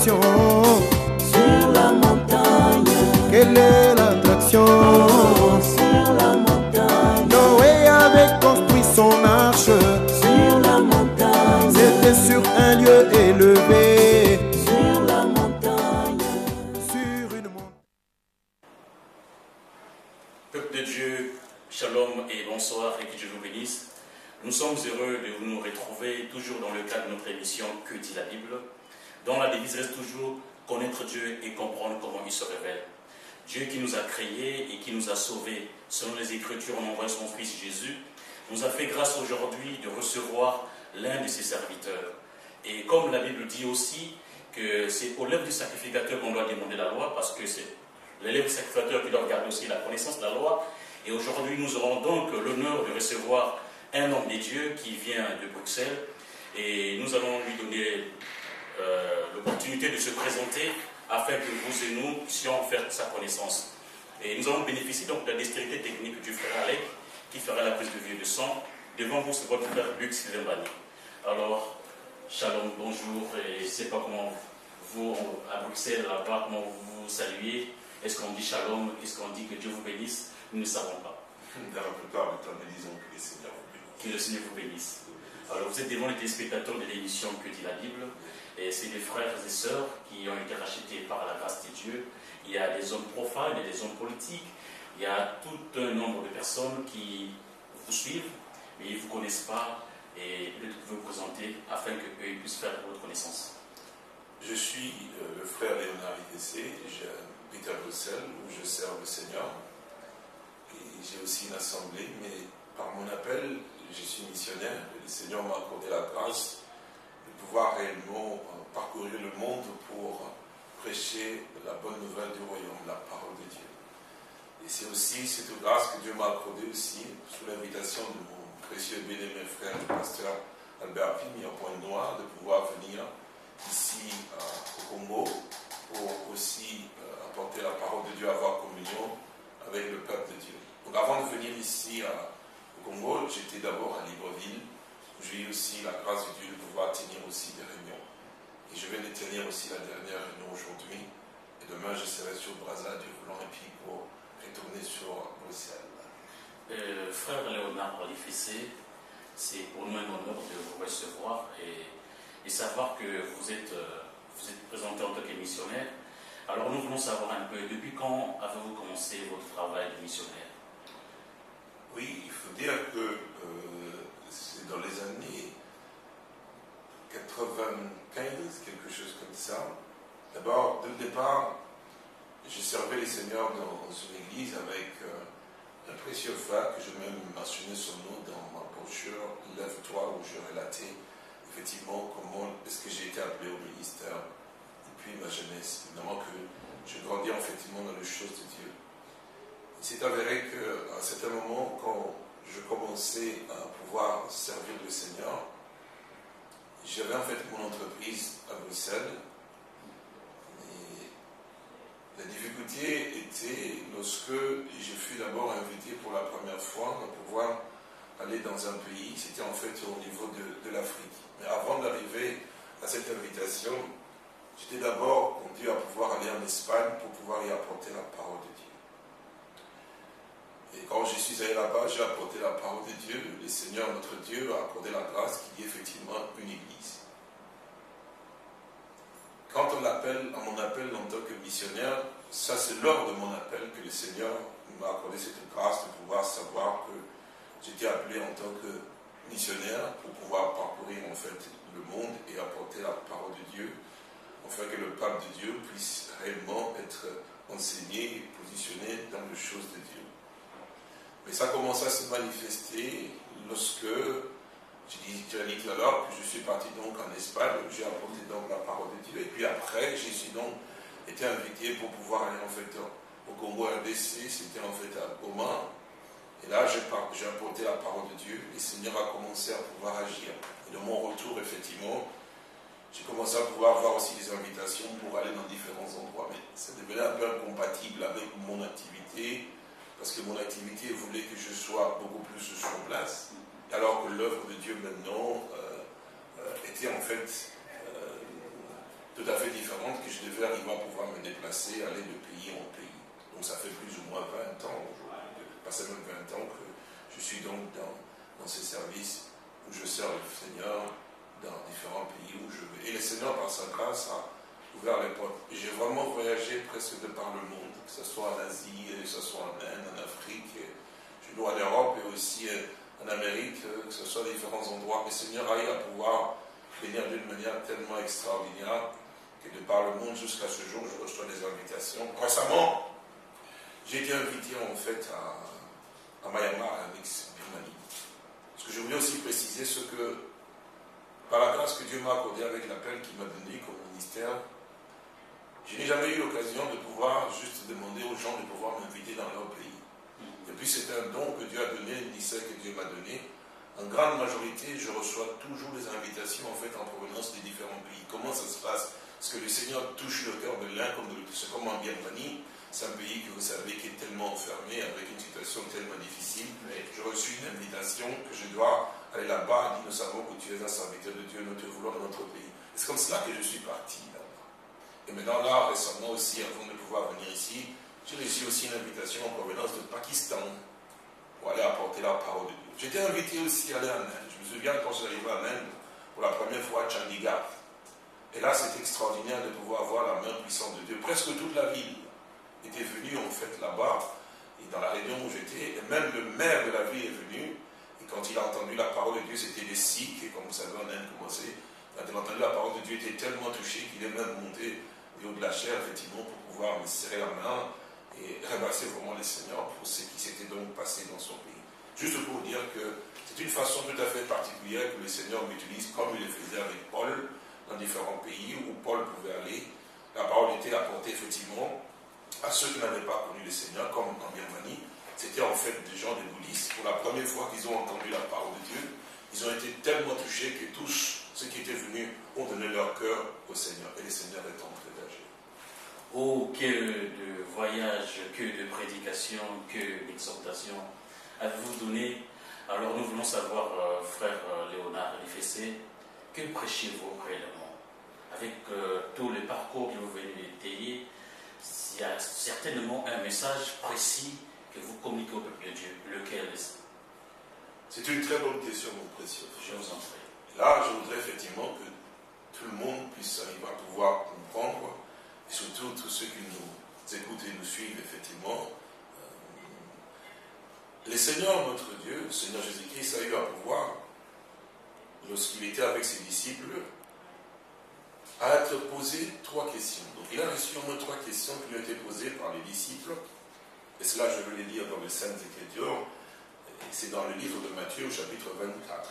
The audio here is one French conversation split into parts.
l'attraction? Sur la montagne. Quelle est l'attraction? Sur la montagne. Noé avait construit son arche. Sur la montagne. C'était sur un lieu élevé. Sur la montagne. Sur une montagne. Peuple de Dieu, shalom et bonsoir et que Dieu vous bénisse. Nous sommes heureux de nous retrouver toujours dans le cadre de notre émission Que dit la Bible, dont la devise reste toujours connaître Dieu et comprendre comment il se révèle. Dieu qui nous a créés et qui nous a sauvés selon les Écritures en envoyant son Fils Jésus, nous a fait grâce aujourd'hui de recevoir l'un de ses serviteurs. Et comme la Bible dit aussi que c'est aux lèvres du sacrificateur qu'on doit demander la loi, parce que c'est les lèvres du sacrificateur qui doivent garder aussi la connaissance de la loi. Et aujourd'hui, nous aurons donc l'honneur de recevoir un homme de Dieu qui vient de Bruxelles. Et nous allons lui donner l'opportunité de se présenter afin que vous et nous puissions faire sa connaissance. Et nous allons bénéficier donc de la dextérité technique du frère Alec qui fera la prise de vue et de son. Devant vous, c'est votre frère Luc Sylvain Bani. Alors, shalom, bonjour. Et je ne sais pas comment vous, à Bruxelles, là-bas, comment vous vous saluez. Est-ce qu'on dit shalom? Est-ce qu'on dit que Dieu vous bénisse? Nous ne savons pas. Dans la plupart du temps, nous disons que le Seigneur vous bénisse. Que le Seigneur vous bénisse. Alors, vous êtes devant les téléspectateurs de l'émission Que dit la Bible. Et c'est des frères et sœurs qui ont été rachetés par la grâce de Dieu. Il y a des hommes profanes, il y a des hommes politiques. Il y a tout un nombre de personnes qui vous suivent, mais ils ne vous connaissent pas. Et peut-être que vous vous présenter afin qu'eux puissent faire votre connaissance. Je suis le frère Léonard ITC. J'habite à Bruxelles où je sers le Seigneur. Et j'ai aussi une assemblée, mais par mon appel, je suis missionnaire. Et le Seigneur m'a accordé la grâce de pouvoir réellement parcourir le monde pour prêcher la bonne nouvelle du royaume, la parole de Dieu. Et c'est aussi cette grâce que Dieu m'a accordée aussi, sous l'invitation de mon précieux bien-aimé frère, le pasteur Albert Pimi, en Pointe-Noire, de pouvoir venir ici au Congo pour aussi apporter la parole de Dieu, avoir communion avec le peuple de Dieu. Donc avant de venir ici au Congo, j'étais d'abord à Libreville, où j'ai eu aussi la grâce de Dieu de pouvoir tenir aussi des réunions. Et je vais les tenir aussi la dernière réunion aujourd'hui. Et demain, je serai sur Brazza, Dieu voulant, et puis pour retourner sur Bruxelles. Frère Léonard Olifissé, c'est pour nous un honneur de vous recevoir et savoir que vous êtes présenté en tant que missionnaire. Alors nous voulons savoir un peu, depuis quand avez-vous commencé votre travail de missionnaire? Oui, il faut dire que c'est dans les années 95, quelque chose comme ça. D'abord, dès le départ, je servais les seigneurs dans une église avec un précieux frère que je même mentionné son nom dans ma brochure Lève-toi, où je relatais effectivement comment est-ce que j'ai été appelé au ministère depuis ma jeunesse. Évidemment que je grandis effectivement dans les choses de Dieu. Il s'est avéré qu'à un certain moment, quand je commençais à pouvoir servir le Seigneur, j'avais en fait mon entreprise à Bruxelles. Et la difficulté était lorsque je fus d'abord invité pour la première fois à pouvoir aller dans un pays, c'était en fait au niveau de l'Afrique. Mais avant d'arriver à cette invitation, j'étais d'abord conduit à pouvoir aller en Espagne pour pouvoir y apporter la parole de Dieu. Et quand je suis allé là-bas, j'ai apporté la parole de Dieu. Le Seigneur, notre Dieu, a accordé la grâce qu'il y ait effectivement une église. Quand on appelle à mon appel en tant que missionnaire, ça c'est lors de mon appel que le Seigneur m'a accordé cette grâce de pouvoir savoir que j'étais appelé en tant que missionnaire pour pouvoir parcourir en fait le monde et apporter la parole de Dieu, afin que le peuple de Dieu puisse réellement être enseigné et positionné dans les choses de Dieu. Mais ça commence à se manifester lorsque, j'ai dit tout à l'heure que je suis parti donc en Espagne, où j'ai apporté donc la parole de Dieu, et puis après, j'ai donc été invité pour pouvoir aller en fait au Congo RDC, c'était en fait à Goma, et là j'ai apporté la parole de Dieu, et le Seigneur a commencé à pouvoir agir. Et de mon retour, effectivement, j'ai commencé à pouvoir avoir aussi des invitations pour aller dans différents endroits, mais ça devenait un peu incompatible avec mon activité, parce que mon activité voulait que je sois beaucoup plus sur place, alors que l'œuvre de Dieu maintenant était en fait tout à fait différente que je devais arriver à pouvoir me déplacer, aller de pays en pays. Donc ça fait plus ou moins 20 ans aujourd'hui, passé même 20 ans que je suis donc dans ces services où je sers le Seigneur dans différents pays où je vais. Et le Seigneur, par sa grâce, a ouvert les portes. Et j'ai vraiment voyagé presque de par le monde, que ce soit en Asie, que ce soit en Inde, en Afrique, chez nous en Europe et aussi en Amérique, que ce soit différents endroits. Le Seigneur a eu à pouvoir venir d'une manière tellement extraordinaire que de par le monde jusqu'à ce jour, je reçois des invitations. Récemment, j'ai été invité en fait à Myanmar, avec Birmanie. Ce que je voulais aussi préciser, c'est que par la grâce que Dieu m'a accordée avec l'appel qu'il m'a donné comme ministère, je n'ai jamais eu l'occasion de pouvoir juste demander aux gens de pouvoir m'inviter dans leur pays. Et puis c'est un don que Dieu a donné, une ministère que Dieu m'a donné. En grande majorité, je reçois toujours des invitations en fait en provenance des différents pays. Comment ça se passe? Parce que le Seigneur touche le cœur de l'un comme de l'autre. C'est comme en Birmanie, c'est un pays que vous savez qui est tellement enfermé, avec une situation tellement difficile. J'ai reçu une invitation que je dois aller là-bas. Il dit, nous savons que tu es un serviteur de Dieu, nous te voulons dans notre pays. C'est comme cela que je suis parti là-bas. Et maintenant là, récemment aussi, avant de pouvoir venir ici, j'ai reçu aussi une invitation en provenance de Pakistan pour aller apporter la parole de Dieu. J'étais invité aussi à aller en Inde. Je me souviens quand je suis arrivé en Inde, pour la première fois à Chandigarh. Et là, c'est extraordinaire de pouvoir voir la main puissante de Dieu. Presque toute la ville était venue en fait là-bas, et dans la région où j'étais, et même le maire de la ville est venu, et quand il a entendu la parole de Dieu, c'était des Sikhs, et comme vous savez, en Inde, quand il a entendu la parole de Dieu, il était tellement touché qu'il est même monté du haut de la chair, effectivement, pour pouvoir me serrer la main, et remercier vraiment le Seigneur pour ce qui s'était donc passé dans son pays. Juste pour dire que c'est une façon tout à fait particulière que le Seigneur m'utilise, comme il le faisait avec Paul, dans différents pays où Paul pouvait aller. La parole était apportée effectivement à ceux qui n'avaient pas connu le Seigneur, comme en Birmanie. C'était en fait des gens, des bouddhistes. Pour la première fois qu'ils ont entendu la parole de Dieu, ils ont été tellement touchés que tous ceux qui étaient venus ont donné leur cœur au Seigneur. Et le Seigneur est en train d'agir. Oh, que de voyages, que de prédications, que d'exhortations avez-vous donné? Alors nous voulons savoir, frère Léonard Lifessé, que prêchez-vous réellement? Avec tout le parcours que vous venez d'étayer, il y a certainement un message précis que vous communiquez au peuple de Dieu. Lequel est-ce? C'est une très bonne question, mon précieux. Je vous en prie. Là, je voudrais effectivement que tout le monde puisse arriver à pouvoir comprendre, et surtout tous ceux qui nous écoutent et nous suivent, effectivement. Le Seigneur, notre Dieu, le Seigneur Jésus-Christ, a eu à pouvoir, lorsqu'il était avec ses disciples, à être posé 3 questions. Donc il a reçu au moins 3 questions qui lui ont été posées par les disciples. Et cela, je veux les lire dans les Saintes Écritures. C'est dans le livre de Matthieu, au chapitre 24.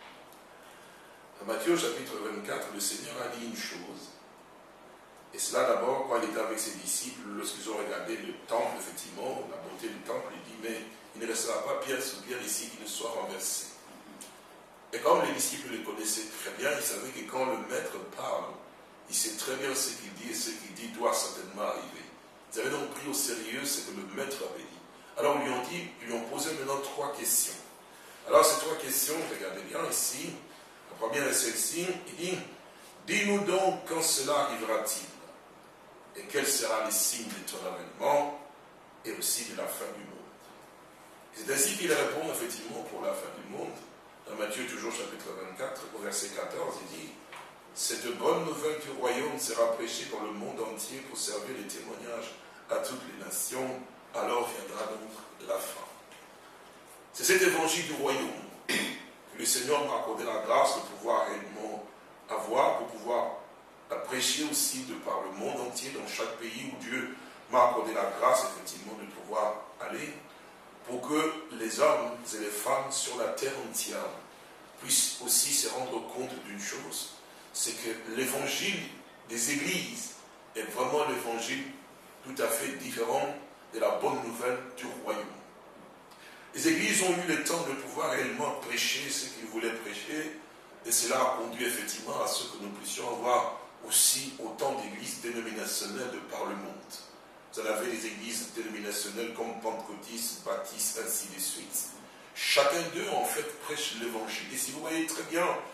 Dans Matthieu, au chapitre 24, le Seigneur a dit une chose. Et cela d'abord, quand il était avec ses disciples, lorsqu'ils ont regardé le temple, effectivement, la beauté du temple, il dit, mais il ne restera pas pierre sur pierre ici qui ne soit renversé. Et comme les disciples le connaissaient très bien, ils savaient que quand le maître parle, il sait très bien ce qu'il dit, et ce qu'il dit doit certainement arriver. Ils avaient donc pris au sérieux ce que le maître avait dit. Alors ils lui ont posé maintenant 3 questions. Alors ces 3 questions, regardez bien ici, la première est celle-ci, il dit, dis-nous donc quand cela arrivera-t-il, et quel sera le signe de ton avènement, et aussi de la fin du monde. C'est ainsi qu'il répond effectivement pour la fin du monde. Dans Matthieu, toujours chapitre 24, au verset 14, il dit, cette bonne nouvelle du royaume sera prêchée dans le monde entier pour servir les témoignages à toutes les nations, alors viendra donc la fin. C'est cet évangile du royaume que le Seigneur m'a accordé la grâce de pouvoir réellement avoir, pour pouvoir la prêcher aussi de par le monde entier, dans chaque pays où Dieu m'a accordé la grâce, effectivement, de pouvoir aller, pour que les hommes et les femmes sur la terre entière puissent aussi se rendre compte d'une chose, c'est que l'évangile des églises est vraiment l'évangile tout à fait différent de la bonne nouvelle du royaume. Les églises ont eu le temps de pouvoir réellement prêcher ce qu'ils voulaient prêcher, et cela a conduit effectivement à ce que nous puissions avoir aussi autant d'églises dénominationnelles de par le monde. Vous en avez des églises dénominationnelles comme pentecôtistes, baptistes, ainsi de suite. Chacun d'eux, en fait, prêche l'évangile. Et si vous voyez très bien,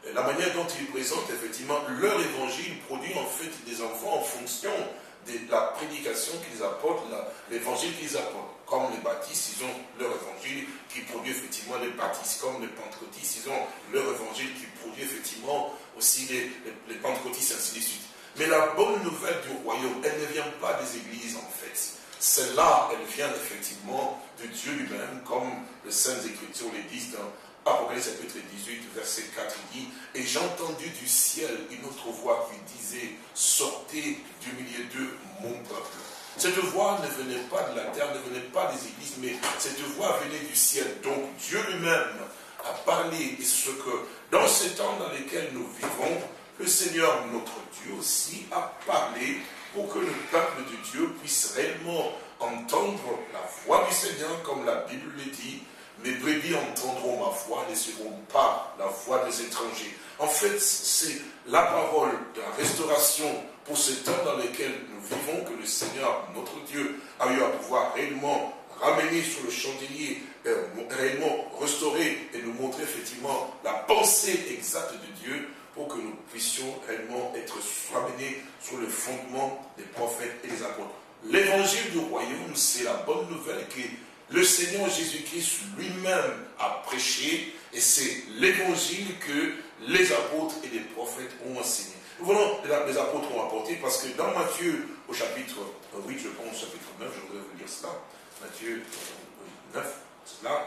la manière dont ils présentent effectivement leur évangile produit en fait des enfants en fonction de la prédication qu'ils apportent, l'évangile qu'ils apportent. Comme les baptistes, ils ont leur évangile qui produit effectivement les baptistes. Comme les pentecôtistes, ils ont leur évangile qui produit effectivement aussi les pentecôtistes, ainsi de suite. Mais la bonne nouvelle du royaume, elle ne vient pas des églises en fait. Celle-là, elle vient effectivement de Dieu lui-même, comme les Saintes Écritures le disent dans Apocalypse chapitre 18, verset 4, il dit « Et j'ai entendu du ciel une autre voix qui disait « Sortez du milieu d'eux, mon peuple ». Cette voix ne venait pas de la terre, ne venait pas des églises, mais cette voix venait du ciel. Donc Dieu lui-même a parlé, et ce que dans ces temps dans lesquels nous vivons, le Seigneur, notre Dieu aussi, a parlé pour que le peuple de Dieu puisse réellement entendre la voix du Seigneur, comme la Bible le dit. Mes brebis entendront ma voix, ne seront pas la voix des étrangers. En fait, c'est la parole de la restauration pour ce temps dans lequel nous vivons, que le Seigneur, notre Dieu, a eu à pouvoir réellement ramener sur le chandelier, réellement restaurer et nous montrer effectivement la pensée exacte de Dieu pour que nous puissions réellement être ramenés sur le fondement des prophètes et des apôtres. L'évangile du royaume, c'est la bonne nouvelle que le Seigneur Jésus-Christ lui-même a prêché, et c'est l'évangile que les apôtres et les prophètes ont enseigné. Nous voulons les apôtres ont apporté, parce que dans Matthieu, au chapitre 8, je pense, au chapitre 9, je voudrais vous lire cela, Matthieu 9, cela,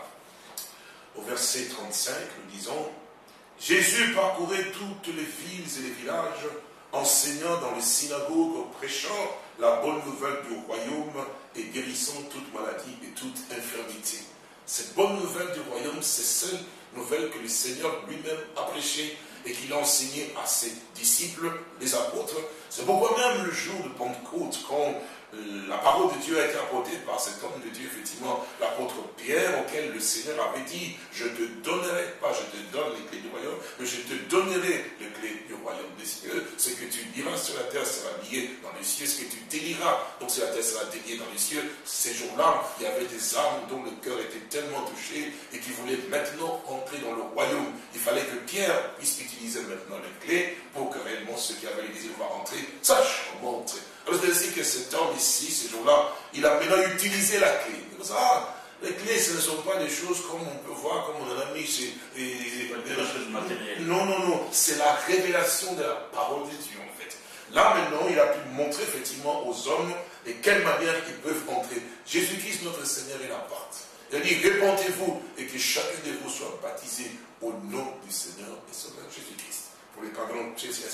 au verset 35, nous disons, Jésus parcourait toutes les villes et les villages, enseignant dans les synagogues, prêchant la bonne nouvelle du royaume et guérissant toute maladie et toute infirmité. Cette bonne nouvelle du royaume, c'est celle nouvelle que le Seigneur lui-même a prêchée et qu'il a enseignée à ses disciples, les apôtres. C'est pourquoi même le jour de Pentecôte, quand la parole de Dieu a été apportée par cet homme de Dieu, effectivement, l'apôtre Pierre, auquel le Seigneur avait dit, je te donnerai, pas je te donne les clés du royaume, mais je te donnerai les clés du royaume des cieux. Ce que tu liras sur la terre sera lié dans les cieux, ce que tu délieras donc sur la terre sera délié dans les cieux. Ces jours-là, il y avait des âmes dont le cœur était tellement touché et qui voulaient maintenant entrer dans le royaume. Il fallait que Pierre puisse utiliser maintenant les clés pour que réellement ceux qui avaient les désirs de voir entrer sachent comment entrer. Alors c'est ainsi que cet homme ici, ces jours-là, il a maintenant utilisé la clé. Les clés, ce ne sont pas des choses comme on peut voir, comme on en a mis chez... des choses matérielles. Non, non, non. C'est la révélation de la parole de Dieu, en fait. Là, maintenant, il a pu montrer effectivement aux hommes de quelle manière ils peuvent entrer. Jésus-Christ, notre Seigneur, il la porte. Il a dit, répandez-vous et que chacun de vous soit baptisé au nom du Seigneur et Sauveur Jésus-Christ. Pour les pardons,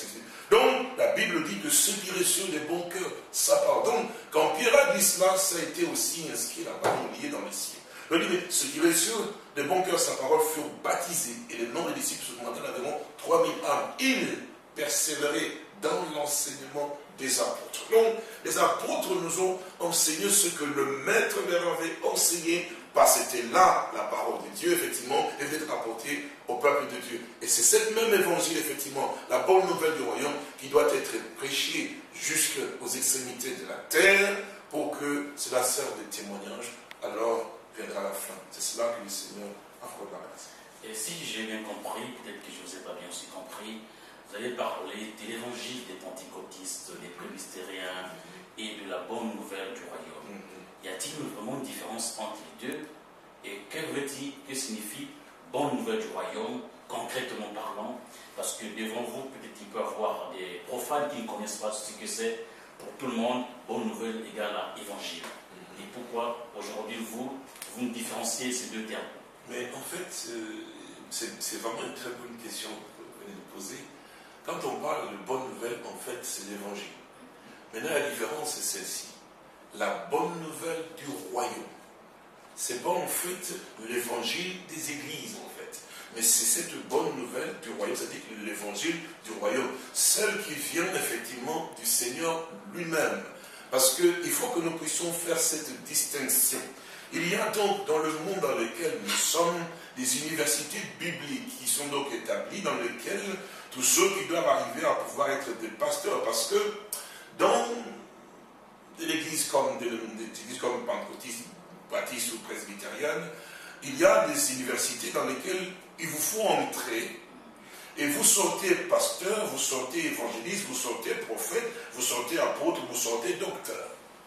donc, la Bible dit que ceux qui reçurent des bons cœurs, ça pardonne. Quand Pierre a dit cela, ça a été aussi inscrit là-bas, lié dans les cieux. Il dit, mais ceux qui reçurent des bons cœurs, sa parole, furent baptisés. Et le nombre des disciples se montait environ 3000 âmes. Ils persévéraient dans l'enseignement des apôtres. Donc, les apôtres nous ont enseigné ce que le maître leur avait enseigné, parce que c'était là la parole de Dieu, effectivement, et d'être apportée au peuple de Dieu. Et c'est cette même évangile, effectivement, la bonne nouvelle du royaume, qui doit être prêchée jusqu'aux extrémités de la terre, pour que cela serve de témoignage. Alors viendra la fin. C'est cela que le Seigneur a fait la grâce. Et si j'ai bien compris, peut-être que je ne vous ai pas bien aussi compris, vous avez parlé de l'évangile des pentecôtistes, des presbytériens et de la bonne nouvelle du royaume. Y a-t-il vraiment une différence entre les deux? Et que signifie bonne nouvelle du royaume, concrètement parlant? Parce que devant vous, peut-être il peut y avoir des profanes qui ne connaissent pas ce que c'est. Pour tout le monde, bonne nouvelle égale à évangile. Et pourquoi aujourd'hui vous différenciez ces deux termes? Mais en fait, c'est vraiment une très bonne question que vous venez de poser. Quand on parle de bonne nouvelle, en fait, c'est l'évangile. Maintenant, la différence, c'est celle-ci. La bonne nouvelle du royaume. C'est pas en fait l'évangile des églises, en fait. Mais c'est cette bonne nouvelle du royaume, c'est-à-dire l'évangile du royaume. Celle qui vient effectivement du Seigneur lui-même. Parce qu'il faut que nous puissions faire cette distinction. Il y a donc dans le monde dans lequel nous sommes des universités bibliques qui sont donc établies, dans lesquelles tous ceux qui doivent arriver à pouvoir être des pasteurs, parce que dans l'église comme pentecôtiste, baptiste ou presbytérienne, il y a des universités dans lesquelles il vous faut entrer et vous sortez pasteur, vous sortez évangéliste, vous sortez prophète, vous sortez apôtre, vous sortez docteur.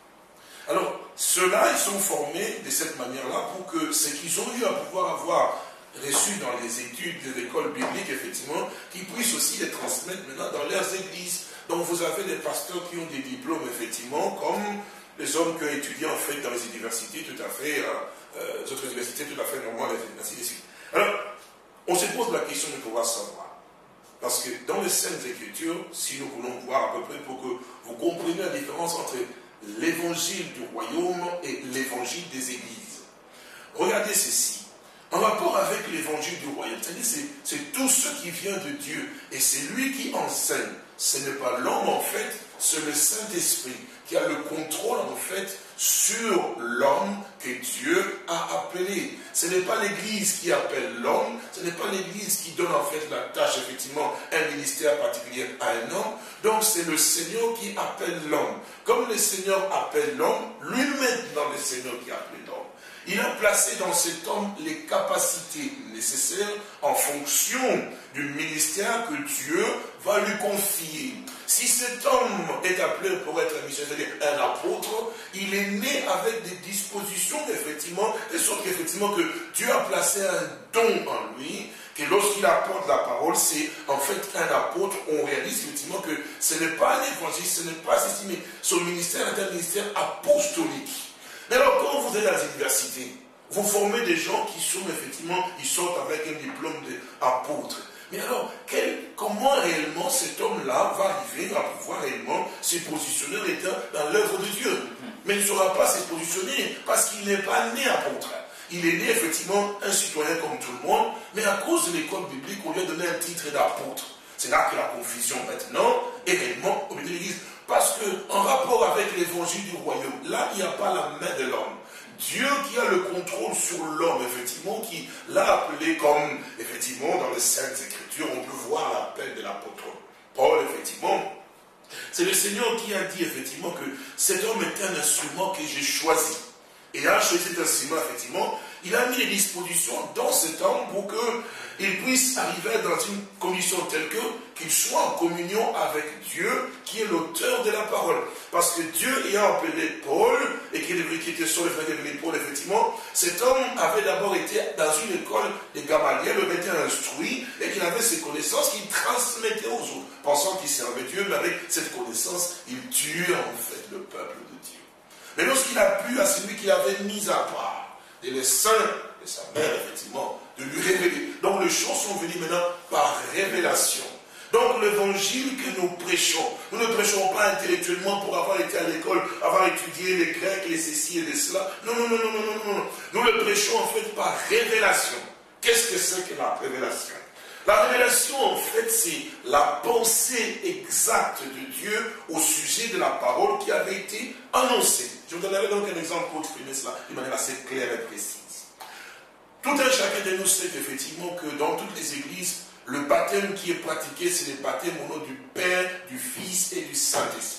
Alors, ceux-là, ils sont formés de cette manière-là pour que ce qu'ils ont eu à pouvoir avoir reçu dans les études de l'école biblique, effectivement, qu'ils puissent aussi les transmettre maintenant dans leurs églises. Donc, vous avez des pasteurs qui ont des diplômes, effectivement, comme les hommes qui ont étudié, en fait, dans les universités, tout à fait, les autres universités, tout à fait normales, ainsi de suite. Alors, on se pose la question de pouvoir savoir. Parce que dans les Saintes Écritures, si nous voulons voir à peu près pour que vous compreniez la différence entre l'évangile du royaume et l'évangile des églises. Regardez ceci. En rapport avec l'évangile du royaume, c'est-à-dire c'est tout ce qui vient de Dieu. Et c'est lui qui enseigne. Ce n'est pas l'homme en fait, c'est le Saint-Esprit qui a le contrôle en fait sur l'homme que Dieu a appelé. Ce n'est pas l'Église qui appelle l'homme, ce n'est pas l'Église qui donne en fait la tâche, effectivement, un ministère particulier à un homme. Donc c'est le Seigneur qui appelle l'homme. Comme le Seigneur appelle l'homme, lui-même dans le Seigneur qui appelle l'homme. Il a placé dans cet homme les capacités nécessaires en fonction du ministère que Dieu va lui confier. Si cet homme est appelé pour être un missionnaire, c'est-à-dire un apôtre, il est né avec des dispositions, effectivement, de sorte qu'effectivement que Dieu a placé un don en lui, que lorsqu'il apporte la parole, c'est en fait un apôtre. On réalise effectivement que ce n'est pas un évangile, ce n'est pas ceci, mais son ministère est un ministère apostolique. Mais alors, quand vous êtes à l'université, vous formez des gens qui sont effectivement, ils sortent avec un diplôme d'apôtre. Mais alors, comment réellement cet homme-là va arriver à pouvoir réellement se positionner dans l'œuvre de Dieu? Mais il ne saura pas se positionner parce qu'il n'est pas né apôtre. Il est né effectivement un citoyen comme tout le monde, mais à cause de l'école biblique, on lui a donné un titre d'apôtre. C'est là que la confusion maintenant est réellement au milieu de l'Église. Parce qu'en rapport avec l'évangile du royaume, là, il n'y a pas la main de l'homme. Dieu qui a le contrôle sur l'homme, effectivement, qui l'a appelé comme, effectivement, dans les Saintes Écritures, on peut voir l'appel de l'apôtre Paul, effectivement. C'est le Seigneur qui a dit, effectivement, que cet homme est un instrument que j'ai choisi. Et il a choisi cet instrument, effectivement, il a mis les dispositions dans cet homme pour qu'il puisse arriver dans une condition telle qu'il soit en communion avec Dieu, qui est l'auteur de la parole. Parce que Dieu ayant appelé Paul, et qui était sur le fait de Paul, effectivement, cet homme avait d'abord été dans une école de Gamaliel, il avait été instruit, et qu'il avait ses connaissances qu'il transmettait aux autres, pensant qu'il servait Dieu, mais avec cette connaissance, il tuait en fait le peuple de Dieu. Mais lorsqu'il a plu à celui qu'il avait mis à part, et les saints de sa mère, effectivement, de lui révéler. Donc les choses sont venues maintenant par révélation. Donc l'évangile que nous prêchons, nous ne prêchons pas intellectuellement pour avoir été à l'école, avoir étudié les Grecs, les ceci et les cela. Non, non, non, non, non, non, non. Nous le prêchons en fait par révélation. Qu'est-ce que c'est que la révélation? La révélation, en fait, c'est la pensée exacte de Dieu au sujet de la parole qui avait été annoncée. Je vous donnerai donc un exemple pour exprimer cela de manière assez claire et précise. Tout un chacun de nous sait effectivement que dans toutes les églises, le baptême qui est pratiqué, c'est le baptême au nom du Père, du Fils et du Saint-Esprit.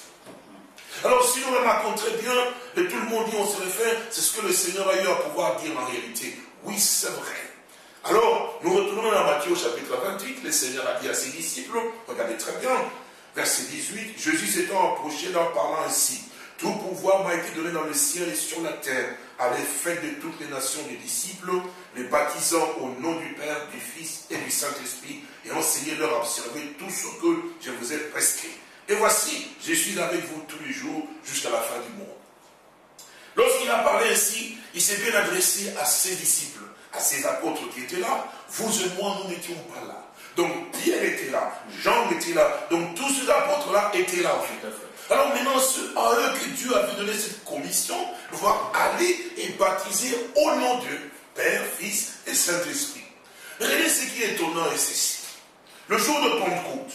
Alors, si nous le racontons très bien, et tout le monde dit, on se réfère, c'est ce que le Seigneur a eu à pouvoir dire en réalité. Oui, c'est vrai. Alors, nous retournons dans Matthieu au chapitre 28, le Seigneur a dit à ses disciples, regardez très bien, verset 18, Jésus s'étant approché leur parlant ainsi, tout pouvoir m'a été donné dans le ciel et sur la terre, allez faire de toutes les nations des disciples, les baptisant au nom du Père, du Fils et du Saint-Esprit, et enseignez-leur à observer tout ce que je vous ai prescrit. Et voici, je suis avec vous tous les jours jusqu'à la fin du monde. Lorsqu'il a parlé ainsi, il s'est bien adressé à ses disciples, à ses apôtres qui étaient là. Vous et moi, nous n'étions pas là. Donc Pierre était là, Jean était là, donc tous ces apôtres-là étaient là en fait. Alors maintenant, c'est à eux que Dieu avait donné cette commission de pouvoir aller et baptiser au nom de Dieu, Père, Fils et Saint-Esprit. Regardez ce qui est étonnant et ceci. Le jour de Pentecôte,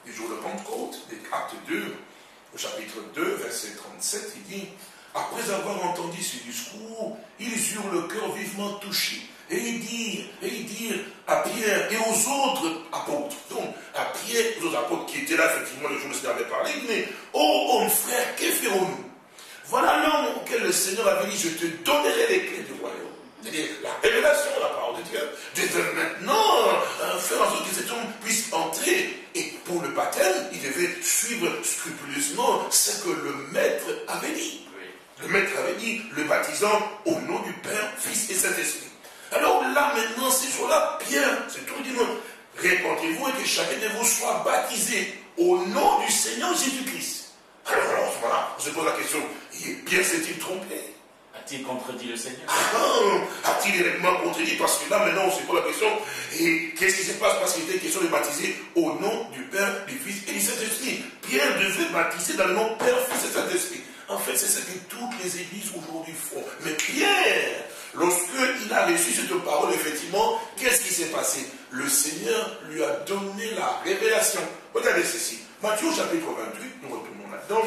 des Actes 2, au chapitre 2, verset 37, il dit, après avoir entendu ce discours, ils eurent le cœur vivement touché. Et ils dirent à Pierre et aux autres apôtres, donc à Pierre et aux autres apôtres qui étaient là, effectivement, le jour où le Seigneur avait parlé, ils disaient, ô homme frère, que ferons-nous? Voilà l'homme auquel le Seigneur avait dit, je te donnerai les clés du royaume. C'est-à-dire la révélation de la parole de Dieu. Dieu veut maintenant faire en sorte que cet homme puisse entrer. Et pour le baptême, il devait suivre scrupuleusement ce que le maître avait dit. Le maître avait dit, le baptisant au nom du Père, Fils et Saint-Esprit. Alors là maintenant, ces jours-là, Pierre, c'est tout le dimanche, répandez-vous et que chacun de vous soit baptisé au nom du Seigneur Jésus-Christ. Alors voilà, on se pose la question, Pierre s'est-il trompé? A-t-il contredit le Seigneur? A-t-il réellement contredit? Parce que là maintenant, on se pose la question, et qu'est-ce qui se passe? Parce qu'il était question de baptiser au nom du Père, du Fils et du Saint-Esprit. Pierre devait baptiser dans le nom Père, Fils et Saint-Esprit. En fait, c'est ce que toutes les églises aujourd'hui font. Mais Pierre, lorsqu'il a reçu cette parole, effectivement, qu'est-ce qui s'est passé? Le Seigneur lui a donné la révélation. Regardez ceci. Matthieu chapitre 28, nous retournons là-dedans.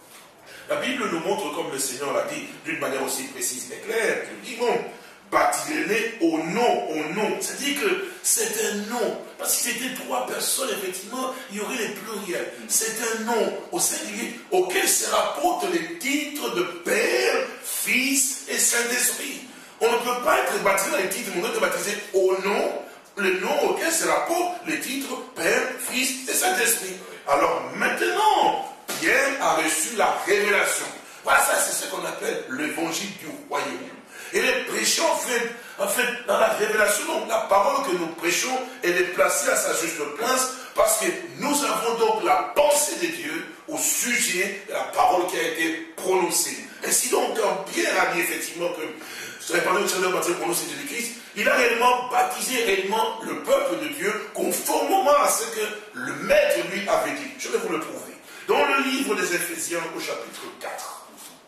La Bible nous montre, comme le Seigneur l'a dit, d'une manière aussi précise et claire, que dit bon, baptisez-les au nom. C'est-à-dire que c'est un nom. Parce que c'était trois personnes, effectivement, il y aurait les pluriels. C'est un nom au singulier auquel se rapportent les titres de Père, Fils et Saint-Esprit. On ne peut pas être baptisé dans les titres, mais on est baptisé au nom, le nom auquel se rapportent les titres Père, Fils et Saint-Esprit. Alors maintenant, Pierre a reçu la révélation. Voilà, ça c'est ce qu'on appelle l'évangile du royaume. Et les prêchons, en fait, dans la révélation, donc la parole que nous prêchons, elle est placée à sa juste place, parce que nous avons donc la pensée de Dieu au sujet de la parole qui a été prononcée. Ainsi donc, quand Pierre a dit effectivement que je répandais au Seigneur baptisé au nom de Jésus-Christ, il a réellement baptisé réellement le peuple de Dieu conformément à ce que le maître lui avait dit. Je vais vous le prouver. Dans le livre des Éphésiens au chapitre 4.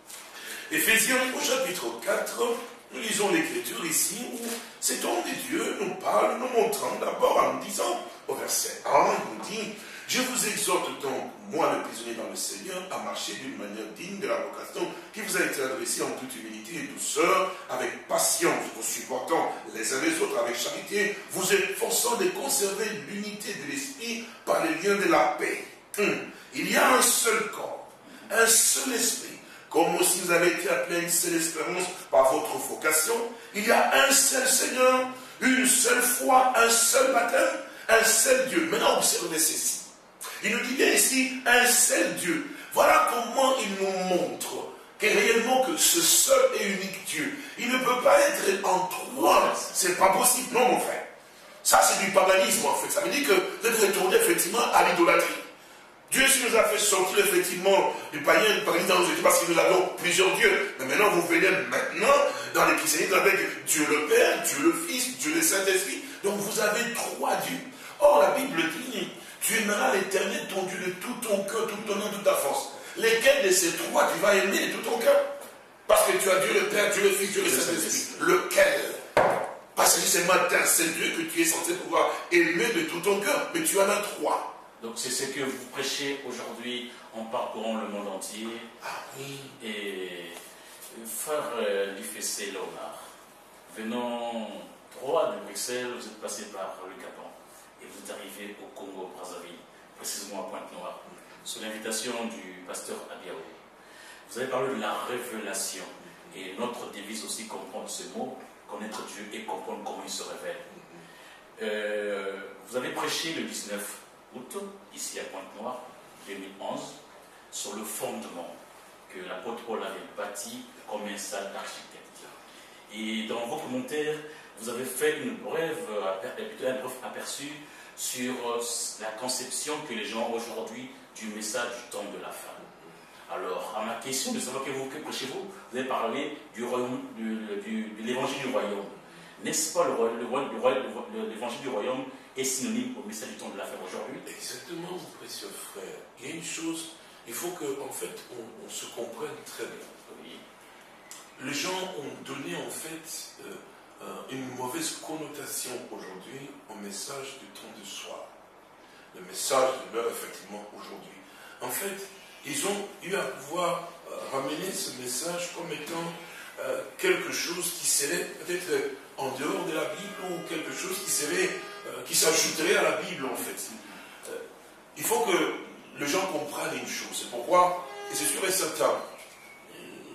Éphésiens au chapitre 4, nous lisons l'écriture ici où cet homme de Dieu nous parle, nous montrant d'abord en nous disant, au verset 1, il nous dit, je vous exhorte donc, moi le prisonnier dans le Seigneur, à marcher d'une manière digne de la vocation qui vous a été adressée en toute humilité et douceur, avec patience, vous supportant les uns les autres avec charité, vous efforçant de conserver l'unité de l'esprit par les liens de la paix. Il y a un seul corps, un seul esprit. Comme aussi vous avez été appelés à une seule espérance par votre vocation, il y a un seul Seigneur, une seule foi, un seul baptême, un seul Dieu. Maintenant, observez ceci. Il nous dit bien ici, un seul Dieu. Voilà comment il nous montre que réellement que ce seul et unique Dieu, il ne peut pas être en trois. C'est pas possible. Non, mon frère. Ça, c'est du paganisme, en fait. Ça veut dire que vous êtes retourné effectivement à l'idolâtrie. Dieu nous a fait sortir effectivement du paganisme dans nos études parce que nous avons plusieurs dieux. Mais maintenant, vous venez dans les christianismes avec Dieu le Père, Dieu le Fils, Dieu le Saint-Esprit. Donc vous avez trois dieux. Or, la Bible dit, tu aimeras l'Éternel, ton Dieu, de tout ton cœur, tout ton âme, toute ta force. Lesquels de ces trois tu vas aimer de tout ton cœur? Parce que tu as Dieu le Père, Dieu le Fils, Dieu le Saint-Esprit. Lequel? Parce que c'est seulement d'un seul Dieu que tu es censé pouvoir aimer de tout ton cœur. Mais tu en as trois. Donc c'est ce que vous prêchez aujourd'hui en parcourant le monde entier. Ah oui. Et frère Lifessé Léonard, venant droit de Bruxelles, vous êtes passé par le Gabon et vous êtes arrivé au Congo-Brazzaville, précisément à Pointe-Noire, sous l'invitation du pasteur Abiaou. Vous avez parlé de la révélation et notre devise aussi comprendre ce mot, connaître Dieu et comprendre comment il se révèle. Vous avez prêché le 19 août, ici à Pointe-Noire, 2011, sur le fondement que l'apôtre Paul avait bâti comme un salle d'architecte. Et dans vos commentaires, vous avez fait un bref aperçu sur la conception que les gens ont aujourd'hui du message du temps de la fin. Alors, à ma question de savoir que prêchez-vous, vous avez parlé du royaume, de l'évangile du royaume. N'est-ce pas l'évangile du royaume est synonyme au message du temps de la fin aujourd'hui? Exactement, mon précieux frère. Il y a une chose, il faut qu'en fait, on se comprenne très bien. Oui. Les gens ont donné en fait une mauvaise connotation aujourd'hui au message du temps de soir. Le message de l'heure, effectivement, aujourd'hui. En fait, ils ont eu à pouvoir ramener ce message comme étant quelque chose qui serait peut-être en dehors de la Bible ou quelque chose qui serait qui s'ajouterait à la Bible en fait. Il faut que les gens comprennent une chose. C'est pourquoi, et c'est sûr et certain,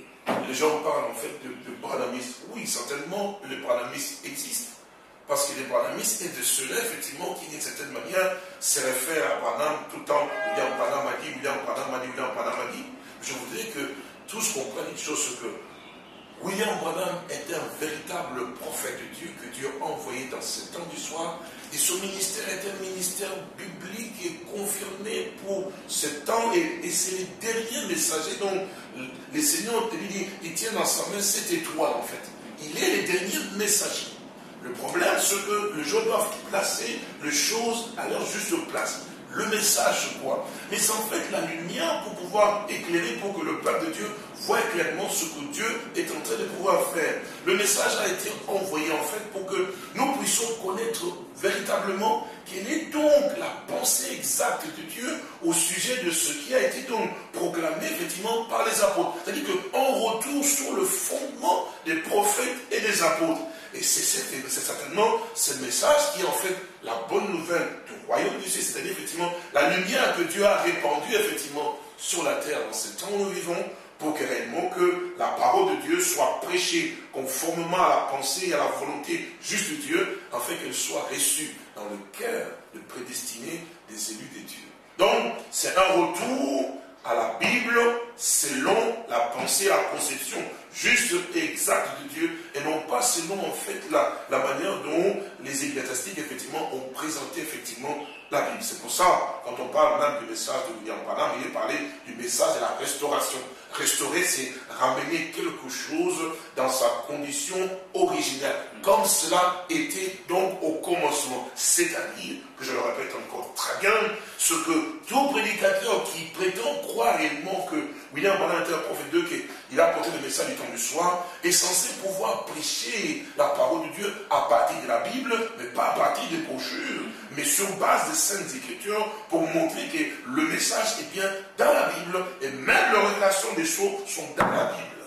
les gens parlent en fait de branhamisme, oui, certainement, le branhamisme existe. Parce que les branhamistes est de ceux-là, effectivement, qui, d'une certaine manière, se réfèrent à Branham tout le temps. William Branham a dit, William Branham a dit, William Branham a dit. Je voudrais que tous comprennent une chose, c'est que William Branham est un véritable prophète de Dieu, que Dieu a envoyé dans ce temps du soir. Et son ministère est un ministère biblique et confirmé pour ce temps. Et c'est les derniers messagers dont le Seigneur, il tient dans sa main cette étoile, en fait. Il est le dernier messager. Le problème, c'est que les gens doivent placer les choses à leur juste place. Le message, c'est quoi? Mais c'est en fait la lumière pour pouvoir éclairer, pour que le peuple de Dieu voit clairement ce que Dieu est en train de pouvoir faire. Le message a été envoyé en fait pour que nous puissions connaître véritablement quelle est donc la pensée exacte de Dieu au sujet de ce qui a été donc proclamé effectivement par les apôtres. C'est-à-dire qu'on retourne sur le fondement des prophètes et des apôtres. Et c'est certainement ce message qui est en fait la bonne nouvelle du royaume de Dieu, c'est-à-dire effectivement la lumière que Dieu a répandue effectivement sur la terre dans ce temps où nous vivons, pour que réellement que la parole de Dieu soit prêchée conformément à la pensée et à la volonté juste de Dieu, afin qu'elle soit reçue dans le cœur de prédestinés des élus de Dieu. Donc, c'est un retour à la Bible selon la pensée, la conception juste et exacte de Dieu, et non pas selon en fait la manière dont les ecclésiastiques effectivement ont présenté effectivement la Bible. C'est pour ça, quand on parle même du message de William Branham, il est parlé du message de la restauration. Restaurer, c'est ramener quelque chose dans sa condition originelle, comme cela était donc au commencement. C'est-à-dire, que je le répète encore très bien, ce que tout prédicateur qui prétend croire réellement que William Branham est un prophète de Dieu, qu'il a apporté le message du temps du soir, est censé pouvoir prêcher la parole de Dieu à partir de la Bible, mais pas à partir des brochures, mais sur base des Saintes Écritures, pour montrer que le message est bien dans la Bible, et même les révélations des choses sont dans la Bible.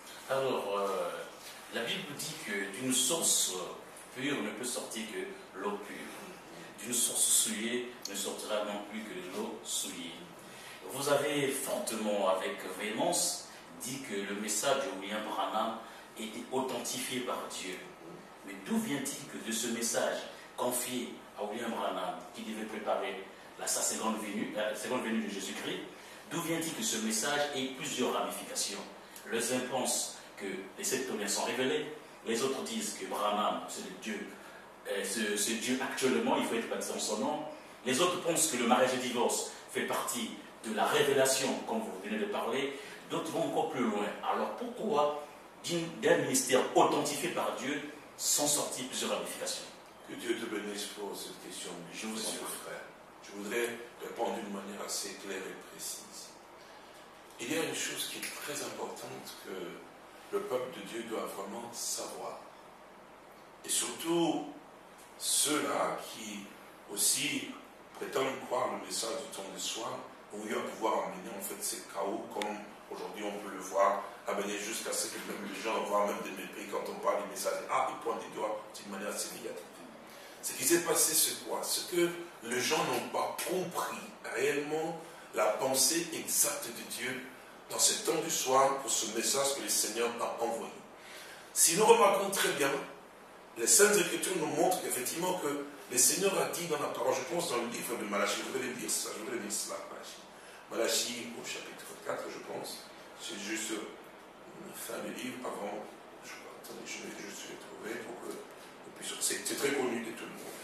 Alors, la Bible dit que d'une source pure ne peut sortir que l'eau pure. D'une source souillée ne sortira non plus que de l'eau souillée. Vous avez fortement, avec véhémence, dit que le message de William Branham était authentifié par Dieu. Mais d'où vient-il que de ce message confié à William Branham, qui devait préparer sa seconde venue de Jésus-Christ, d'où vient-il que ce message ait plusieurs ramifications? Les uns pensent que les septoniens sont révélés, les autres disent que Branham, c'est Dieu. Ce Dieu actuellement, il faut être baptisé en son nom. Les autres pensent que le mariage et le divorce fait partie de la révélation, comme vous venez de parler. D'autres vont encore plus loin. Alors pourquoi d'un ministère authentifié par Dieu sont sorties plusieurs ramifications? Que Dieu te bénisse pour cette question. Je vous assure, frère. Je voudrais répondre d'une manière assez claire et précise. Il y a une chose qui est très importante que le peuple de Dieu doit vraiment savoir. Et surtout, ceux-là qui aussi prétendent croire le message du temps du soir, ont eu à pouvoir amener en fait ces chaos, comme aujourd'hui on peut le voir, amener jusqu'à ce que même les gens voient même des mépris quand on parle du message. Ah, ils pointent des doigts d'une manière assez négative. Ce qui s'est passé, c'est quoi? C'est que les gens n'ont pas compris réellement la pensée exacte de Dieu dans ce temps du soir pour ce message que le Seigneur a envoyé. Si nous remarquons très bien, les Saintes Écritures nous montrent effectivement que le Seigneur a dit dans la parole, je pense dans le livre de Malachie, je voudrais lire ça, Malachie au chapitre 4, je pense, c'est juste la fin du livre avant, attendez, je vais juste le trouver pour que c'est très connu de tout le monde.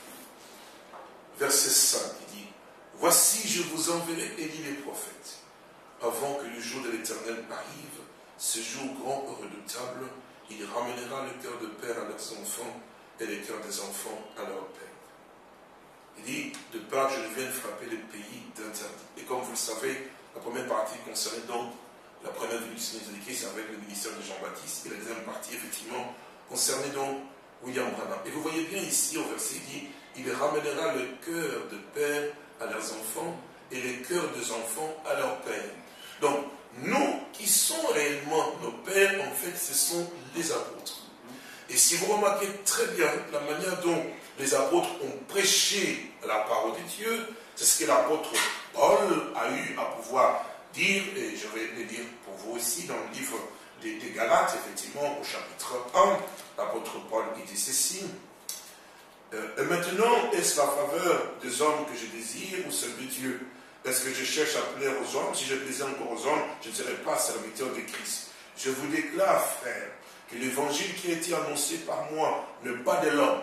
Verset 5, il dit, voici je vous enverrai Élie les prophètes, avant que le jour de l'Éternel arrive, ce jour grand et redoutable, il ramènera le cœur de père à leurs enfants et le cœur des enfants à leur père. Il dit, de part je viens frapper les pays d'interdit. Et comme vous le savez, la première partie concernait donc la première venue du Seigneur Jésus-Christ avec le ministère de Jean-Baptiste, et la deuxième partie, effectivement, concernait donc William Branham. Et vous voyez bien ici, au verset, il dit, il ramènera le cœur de père à leurs enfants et le cœur des enfants à leur père. Donc, nous qui sommes réellement nos pères, en fait, ce sont les apôtres. Et si vous remarquez très bien la manière dont les apôtres ont prêché la parole de Dieu, c'est ce que l'apôtre Paul a eu à pouvoir dire, et je vais le dire pour vous aussi dans le livre des Galates, effectivement, au chapitre 1, l'apôtre Paul dit ceci. Et maintenant, est-ce la faveur des hommes que je désire ou celle de Dieu? Est-ce que je cherche à plaire aux hommes? Si je plaisais encore aux hommes, je ne serais pas serviteur de Christ. Je vous déclare, frère, que l'évangile qui a été annoncé par moi n'est pas de l'homme.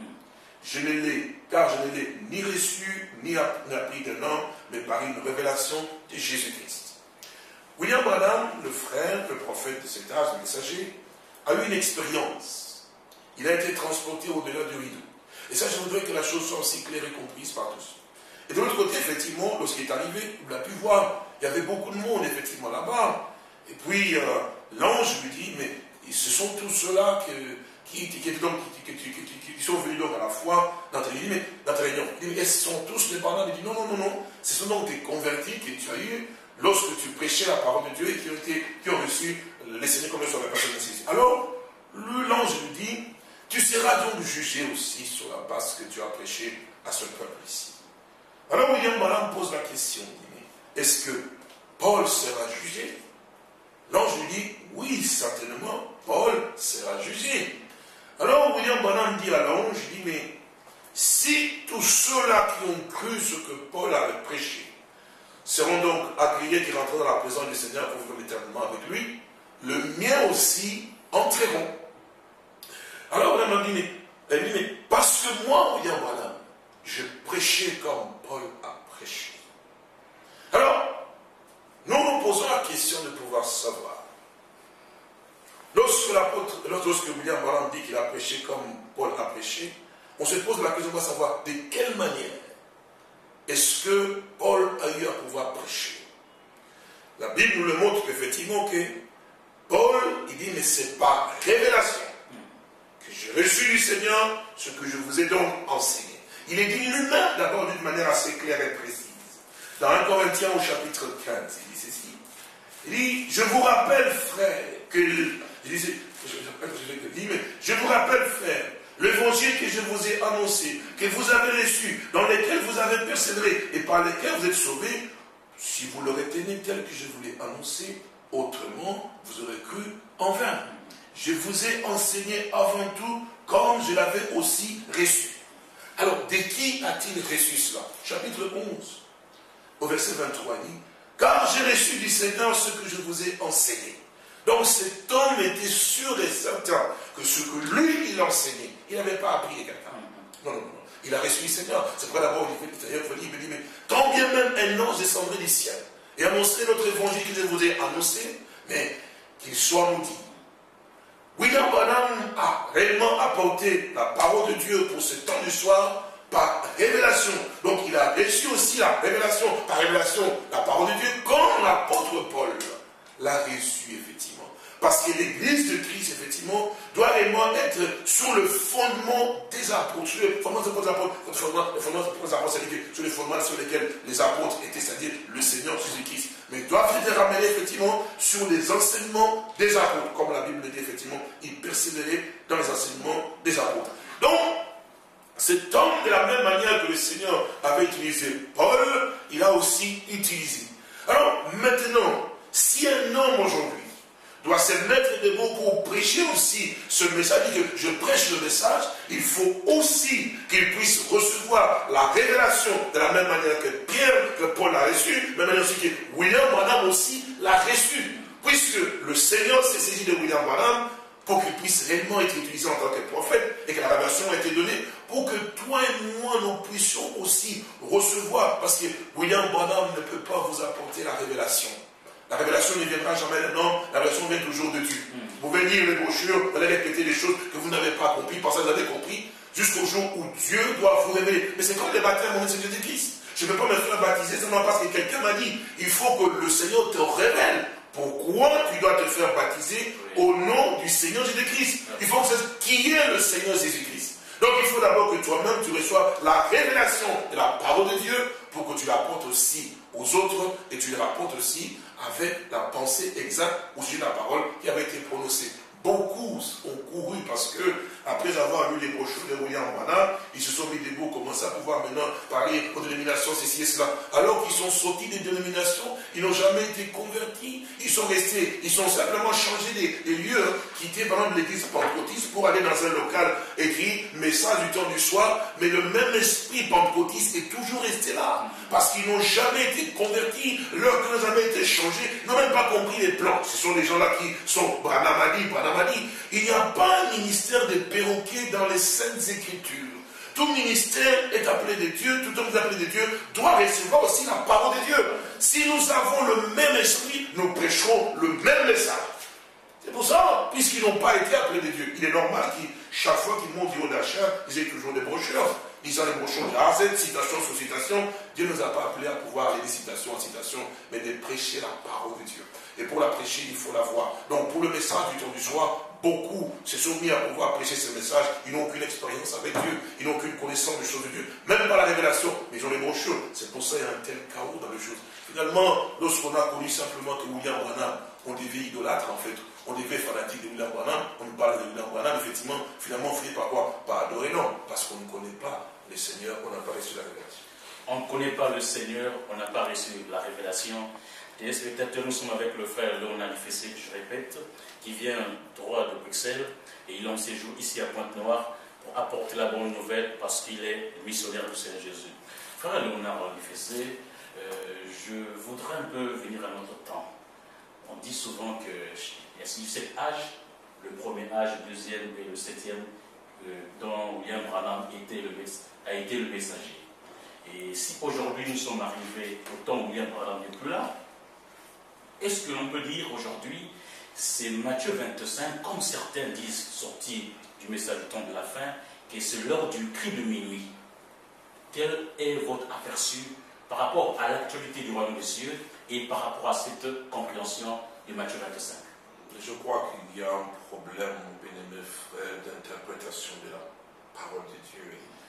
Car je ne l'ai ni reçu, ni appris d'un homme, mais par une révélation de Jésus-Christ. William Branham, le frère, le prophète de cet âge, le messager, a eu une expérience. Il a été transporté au-delà du rideau. Et ça, je voudrais que la chose soit aussi claire et comprise par tous. Et de l'autre côté, effectivement, lorsqu'il est arrivé, il a pu voir, il y avait beaucoup de monde, effectivement, là-bas. Et puis, l'ange lui dit, mais ce sont tous ceux-là qui sont venus donc à la fois dans ta réunion. Il dit, mais ce sont tous les pardons? Il dit, non, ce sont donc des convertis que tu as eu lorsque tu prêchais la parole de Dieu et qui ont reçu les Seigneurs comme sur la personne ici. Alors, l'ange lui dit, tu seras donc jugé aussi sur la base que tu as prêché à ce peuple ici. Alors William Branham pose la question, est-ce que Paul sera jugé? L'ange lui dit, oui, certainement, Paul sera jugé. Alors William Branham dit à l'ange, il dit, mais si tous ceux-là qui ont cru ce que Paul avait prêché seront donc agréés qui rentreront dans la présence du Seigneur pour vivre éternellement avec lui, le mien aussi entreront. Alors Branham dit, mais parce que moi, William Branham, je prêchais comme Paul a prêché. Alors, nous nous posons la question de pouvoir savoir. Lorsque William Branham dit qu'il a prêché comme Paul a prêché, on se pose la question de savoir de quelle manière est-ce que Paul a eu à pouvoir prêcher. La Bible nous le montre effectivement que Paul, il dit, mais c'est par révélation que j'ai reçu du Seigneur ce que je vous ai donc enseigné. Il est dit lui-même d'abord d'une manière assez claire et précise. Dans 1 Corinthiens au chapitre 15, il dit ceci. Il dit, je vous rappelle, frère, je vous rappelle, frère, l'évangile que je vous ai annoncé, que vous avez reçu, dans lequel vous avez persévéré et par lequel vous êtes sauvés, si vous le retenez tel que je vous l'ai annoncé, autrement, vous aurez cru en vain. Je vous ai enseigné avant tout comme je l'avais aussi reçu. Alors, de qui a-t-il reçu cela? Chapitre 11, au verset 23, il dit, car j'ai reçu du Seigneur ce que je vous ai enseigné. Donc cet homme était sûr et certain que ce que lui, il enseignait, il n'avait pas appris à quelqu'un. Non. Il a reçu du Seigneur. C'est pourquoi d'abord, il me dit, mais quand bien même un ange descendrait du ciel et annoncerait notre évangile que je vous ai annoncé, mais qu'il soit maudit. William Branham a réellement apporté la parole de Dieu pour ce temps du soir par révélation. Donc il a reçu aussi la révélation, par révélation, la parole de Dieu, comme l'apôtre Paul l'a reçu effectivement. Parce que l'église de Christ, effectivement, doit réellement être sur le fondement des apôtres, sur le fondement des apôtres, sur les fondements sur lesquels les apôtres étaient, c'est-à-dire le Seigneur Jésus-Christ. Mais doivent être ramenés effectivement sur les enseignements des apôtres. Comme la Bible le dit effectivement, ils persévéraient dans les enseignements des apôtres. Donc, cet homme, de la même manière que le Seigneur avait utilisé Paul, il a aussi utilisé. Alors, maintenant, si un homme aujourd'hui doit se mettre de mots pour prêcher aussi ce message, dit que je prêche le message, il faut aussi qu'il puisse recevoir la révélation de la même manière que Pierre, que Paul l'a reçu, mais même aussi que William Branham aussi l'a reçu. Puisque le Seigneur s'est saisi de William Branham pour qu'il puisse réellement être utilisé en tant que prophète et que la révélation a été donnée pour que toi et moi nous puissions aussi recevoir. Parce que William Branham ne peut pas vous apporter la révélation. La révélation ne viendra jamais d'un homme, la révélation vient toujours de Dieu. Vous venez lire les brochures, vous allez répéter des choses que vous n'avez pas compris, parce que vous avez compris, jusqu'au jour où Dieu doit vous révéler. Mais c'est comme les baptêmes au nom du Seigneur Jésus-Christ. Je ne peux pas me faire baptiser seulement parce que quelqu'un m'a dit, il faut que le Seigneur te révèle pourquoi tu dois te faire baptiser au nom du Seigneur Jésus-Christ. Il faut que c'est qui est le Seigneur Jésus-Christ. Donc il faut d'abord que toi-même tu reçois la révélation de la parole de Dieu pour que tu l'apportes aussi aux autres et tu la rapportes aussi avec la pensée exacte au sujet de la parole qui avait été prononcée. Beaucoup ont couru parce que après avoir lu les brochures de William Branham, ils se sont mis debout, commencé à pouvoir maintenant parler aux dénominations, ceci et cela. Alors qu'ils sont sortis des dénominations, ils n'ont jamais été convertis, ils sont restés, ils sont simplement changé des lieux, quittés par exemple l'église pentecôtiste pour aller dans un local écrit message du temps du soir, mais le même esprit pentecôtiste est toujours resté là, parce qu'ils n'ont jamais été convertis, leur cœur n'a jamais été changé, ils n'ont même pas compris les plans. Ce sont des gens-là qui sont Branhamadi. Il n'y a pas un ministère de perroquets dans les Saintes Écritures. Tout ministère est appelé de Dieu, tout homme appelé de Dieu doit recevoir aussi la parole de Dieu. Si nous avons le même esprit, nous prêcherons le même message. C'est pour ça, puisqu'ils n'ont pas été appelés de Dieu, il est normal qu'ils, chaque fois qu'ils montent du haut d'achat, ils aient toujours des brochures. Lisant les brochures de A à Z, citation sur citation. Dieu ne nous a pas appelés à pouvoir aller de citation en citation, mais de prêcher la parole de Dieu. Et pour la prêcher, il faut la voir. Donc pour le message du temps du soir, beaucoup se sont mis à pouvoir prêcher ce message. Ils n'ont aucune expérience avec Dieu. Ils n'ont aucune connaissance des choses de Dieu. Même pas la révélation, mais ils ont les brochures. C'est pour ça qu'il y a un tel chaos dans les choses. Finalement, lorsqu'on a connu simplement que William Branham, on devait idolâtre en fait. On devait fanatique de William Branham. On nous parle de William Branham, effectivement. Finalement, on finit par quoi? Par adorer, non. Parce qu'on ne connaît pas le Seigneur, on n'a pas reçu la révélation. On ne connaît pas le Seigneur, on n'a pas reçu la révélation. Téléspectateurs, nous sommes avec le frère Léonard Fessé, je répète, qui vient droit de Bruxelles et il est en séjour ici à Pointe-Noire pour apporter la bonne nouvelle parce qu'il est missionnaire du Seigneur Jésus. Frère Léonard Fessé, je voudrais un peu venir à notre temps. On dit souvent que il y a 7 âges, le premier âge, le deuxième et le septième, dont William Branham a été le messager. Et si aujourd'hui nous sommes arrivés au temps où William Branham n'est plus là, est-ce que l'on peut dire aujourd'hui, c'est Matthieu 25, comme certains disent, sorti du message du temps de la fin, que c'est l'heure du cri de minuit. Quel est votre aperçu par rapport à l'actualité du royaume des cieux et par rapport à cette compréhension de Matthieu 25? Je crois qu'il y a un problème, mon bien-aimé frère, d'interprétation de la parole de Dieu.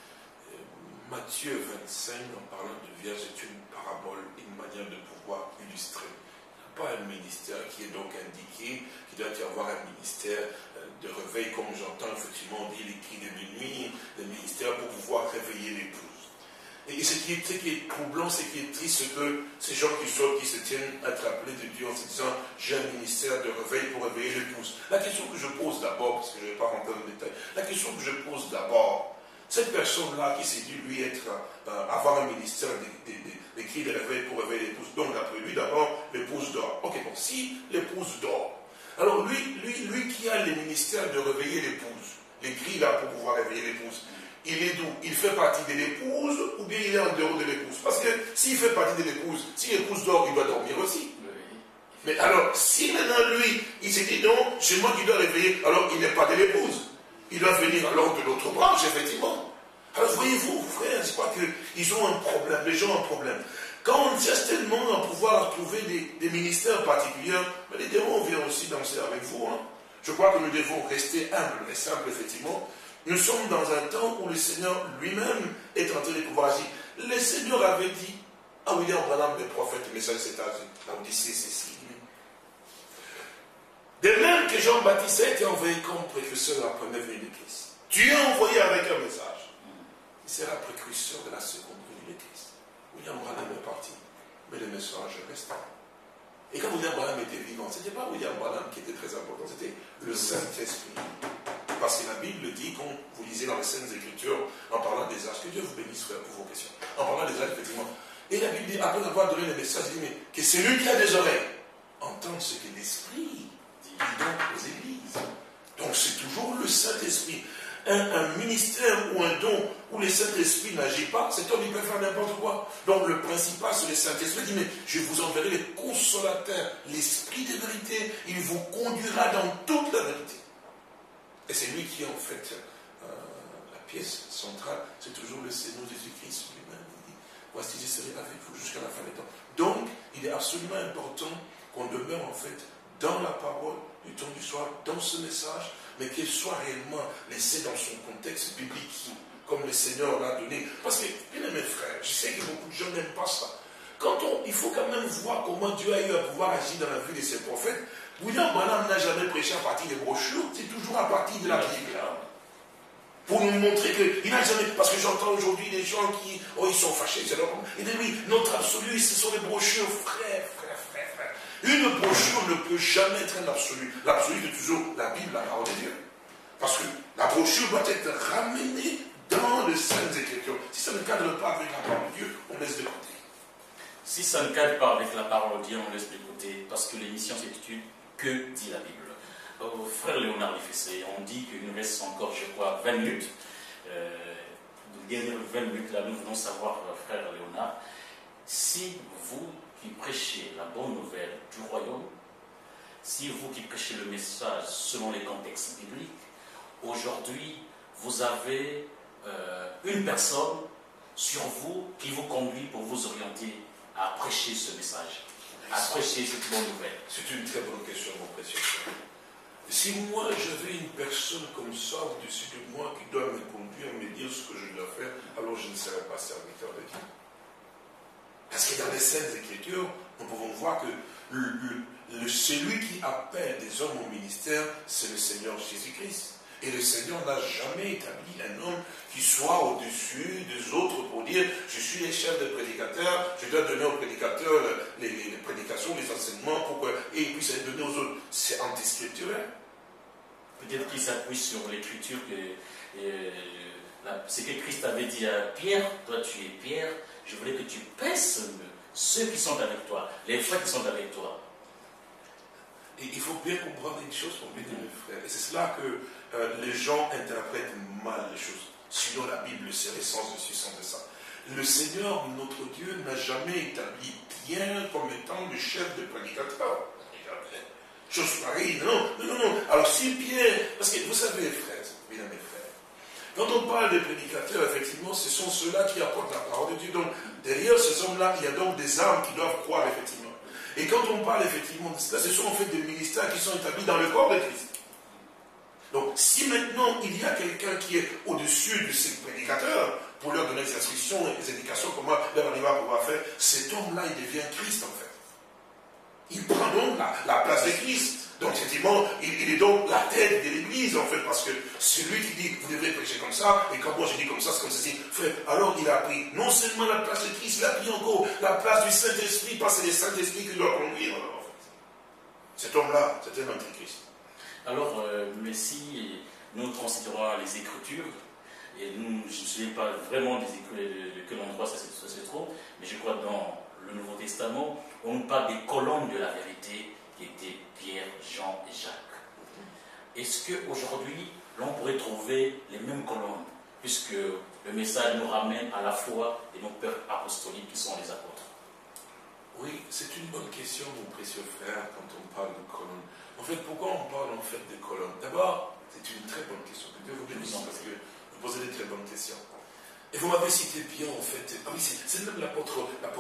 Matthieu 25, en parlant de vierge, est une parabole, une manière de pouvoir illustrer. Il n'y a pas un ministère qui est donc indiqué, qu'il doit y avoir un ministère de réveil, comme j'entends effectivement dire les cris de minuit, le ministère pour pouvoir réveiller l'épouse. Et ce qui est troublant, ce qui est triste, c'est que ces gens qui sortent, qui se tiennent à être appelés de Dieu en se disant j'ai un ministère de réveil pour réveiller l'épouse. La question que je pose d'abord, parce que je ne vais pas rentrer dans le détail, la question que je pose d'abord, cette personne-là qui s'est dit lui avoir un ministère de cris de réveil pour réveiller l'épouse, donc d'après lui d'abord, l'épouse dort. Ok, bon, si l'épouse dort, alors lui qui a le ministère de réveiller l'épouse, les cris là pour pouvoir réveiller l'épouse, il est d'où? Il fait partie de l'épouse ou bien il est en dehors de l'épouse? Parce que s'il fait partie de l'épouse, si l'épouse dort, il doit dormir aussi. Mais alors, si maintenant lui, il s'est dit non, c'est moi qui dois réveiller, alors il n'est pas de l'épouse. Il doit venir alors de l'autre branche, effectivement. Alors voyez-vous, frères, je crois qu'ils ont un problème, les gens ont un problème. Quand on cherche tellement à pouvoir trouver des ministères particuliers, mais les démons viennent aussi danser avec vous. Hein. Je crois que nous devons rester humbles et simples, effectivement. Nous sommes dans un temps où le Seigneur lui-même est en train de pouvoir agir. Le Seigneur avait dit à William Branham, le prophète, le message de cet âge, la Odyssée, ceci. De même que Jean-Baptiste a été envoyé comme précurseur de la première venue de Christ. Dieu a envoyé avec un message. Il sera précurseur de la seconde venue de Christ. William Branham est parti, mais le message reste. Et quand William Branham était vivant, ce n'était pas William Branham qui était très important, c'était le Saint-Esprit. Parce que la Bible dit, quand vous lisez dans les Saintes Écritures, en parlant des âges, que Dieu vous bénisse, frère, pour vos questions. En parlant des âges, effectivement. Et la Bible dit, après avoir donné le message, il dit, mais que celui qui a des oreilles entende ce que l'Esprit dit donc aux églises. Donc c'est toujours le Saint-Esprit. Un ministère ou un don où le Saint-Esprit n'agit pas, cet homme il peut faire n'importe quoi. Donc le principal c'est le Saint-Esprit. Il dit, mais je vous enverrai le consolateur, l'Esprit de vérité, il vous conduira dans toute la vérité. Et c'est lui qui est en fait la pièce centrale, c'est toujours le Seigneur Jésus-Christ lui-même. Il dit, voici je serai avec vous jusqu'à la fin des temps. Donc il est absolument important qu'on demeure en fait dans la parole du temps du soir, dans ce message, mais qu'il soit réellement laissé dans son contexte biblique, comme le Seigneur l'a donné. Parce que, bien mes frères, je sais que beaucoup de gens n'aiment pas ça. Il faut quand même voir comment Dieu a eu à pouvoir agir dans la vie de ses prophètes. William Branham n'a jamais prêché à partir des brochures, c'est toujours à partir de la Bible. Pour nous montrer qu'il n'a jamais... Parce que j'entends aujourd'hui des gens qui... Oh, ils sont fâchés. Il dit oui, notre absolu, ce sont les brochures. Frère. Une brochure ne peut jamais être un absolu. L'absolu, c'est toujours la Bible, la parole de Dieu. Parce que la brochure doit être ramenée dans les Saintes Écritures. Si ça ne cadre pas avec la parole de Dieu, on laisse de côté. Si ça ne cadre pas avec la parole de Dieu, on laisse de côté. Parce que l'émission s'intitule « Que dit la Bible ?» Frère Léonard Lifessé, on dit qu'il nous reste encore, je crois, 20 minutes. Les dernières 20 minutes, là, nous voulons savoir, frère Léonard, si vous qui prêchez la bonne nouvelle du royaume, si vous qui prêchez le message selon les contextes bibliques, aujourd'hui, vous avez une personne sur vous qui vous conduit pour vous orienter à prêcher ce message, à prêcher cette bonne nouvelle. C'est une très bonne question, mon précieux frère. Si moi j'avais une personne comme ça au-dessus de moi qui doit me conduire, me dire ce que je dois faire, alors je ne serais pas serviteur de Dieu. Parce que dans les Saintes Écritures, nous pouvons voir que celui qui appelle des hommes au ministère, c'est le Seigneur Jésus-Christ. Et le Seigneur n'a jamais établi un homme qui soit au-dessus des autres pour dire « Je suis le chef des prédicateurs, je dois donner aux prédicateurs les prédications, les enseignements, et puis ça donner aux autres. » C'est anti-scripturel. Peut-être qu'il s'appuie sur l'écriture que ce que Christ avait dit à Pierre, toi tu es Pierre, je voulais que tu pèses ceux qui sont avec toi, les frères qui sont avec toi. Et il faut bien comprendre une chose, mon bien-aimé frère, et c'est cela que les gens interprètent mal les choses. Sinon la Bible serait sans dessus, sans de ça. Le Seigneur, notre Dieu, n'a jamais établi Pierre comme étant le chef de prédicateur. Chose pareille, non. Alors si Pierre, parce que vous savez, frères, bien mes frères, quand on parle des prédicateurs, effectivement, ce sont ceux-là qui apportent la parole de Dieu. Donc, derrière ces hommes-là, il y a donc des âmes qui doivent croire, effectivement. Et quand on parle, effectivement, de cela, ce sont en fait des ministères qui sont établis dans le corps de Christ. Donc, si maintenant, il y a quelqu'un qui est au-dessus de ces prédicateurs, pour leur donner des instructions et des indications, comment leur arriver à pouvoir faire, cet homme-là, il devient Christ, en fait. Il prend donc la place de Christ. Donc, effectivement, il est donc la tête de l'Église, en fait, parce que c'est lui qui dit, vous devez prêcher comme ça, et quand moi je dis comme ça, c'est comme ceci. Frère, alors il a pris non seulement la place de Christ, il a pris encore la place du Saint-Esprit, parce que c'est le Saint-Esprit qui doit conduire, alors, en fait. Cet homme-là, c'est un antichrist. Alors, mais si nous considérons les Écritures, et nous, je ne sais pas vraiment de quel endroit ça se trouve, mais je crois dans le Nouveau Testament, on nous parle des colonnes de la vérité qui étaient Pierre, Jean et Jacques. Est-ce qu'aujourd'hui, l'on pourrait trouver les mêmes colonnes, puisque le message nous ramène à la foi de nos pères apostoliques qui sont les apôtres? Oui, c'est une bonne question, mon précieux frère, quand on parle de colonnes. En fait, pourquoi on parle en fait des colonnes? D'abord, c'est une très bonne question. Que Dieu vous bénisse, parce que vous posez des très bonnes questions. Et vous m'avez cité bien, en fait, ah oui, c'est même l'apôtre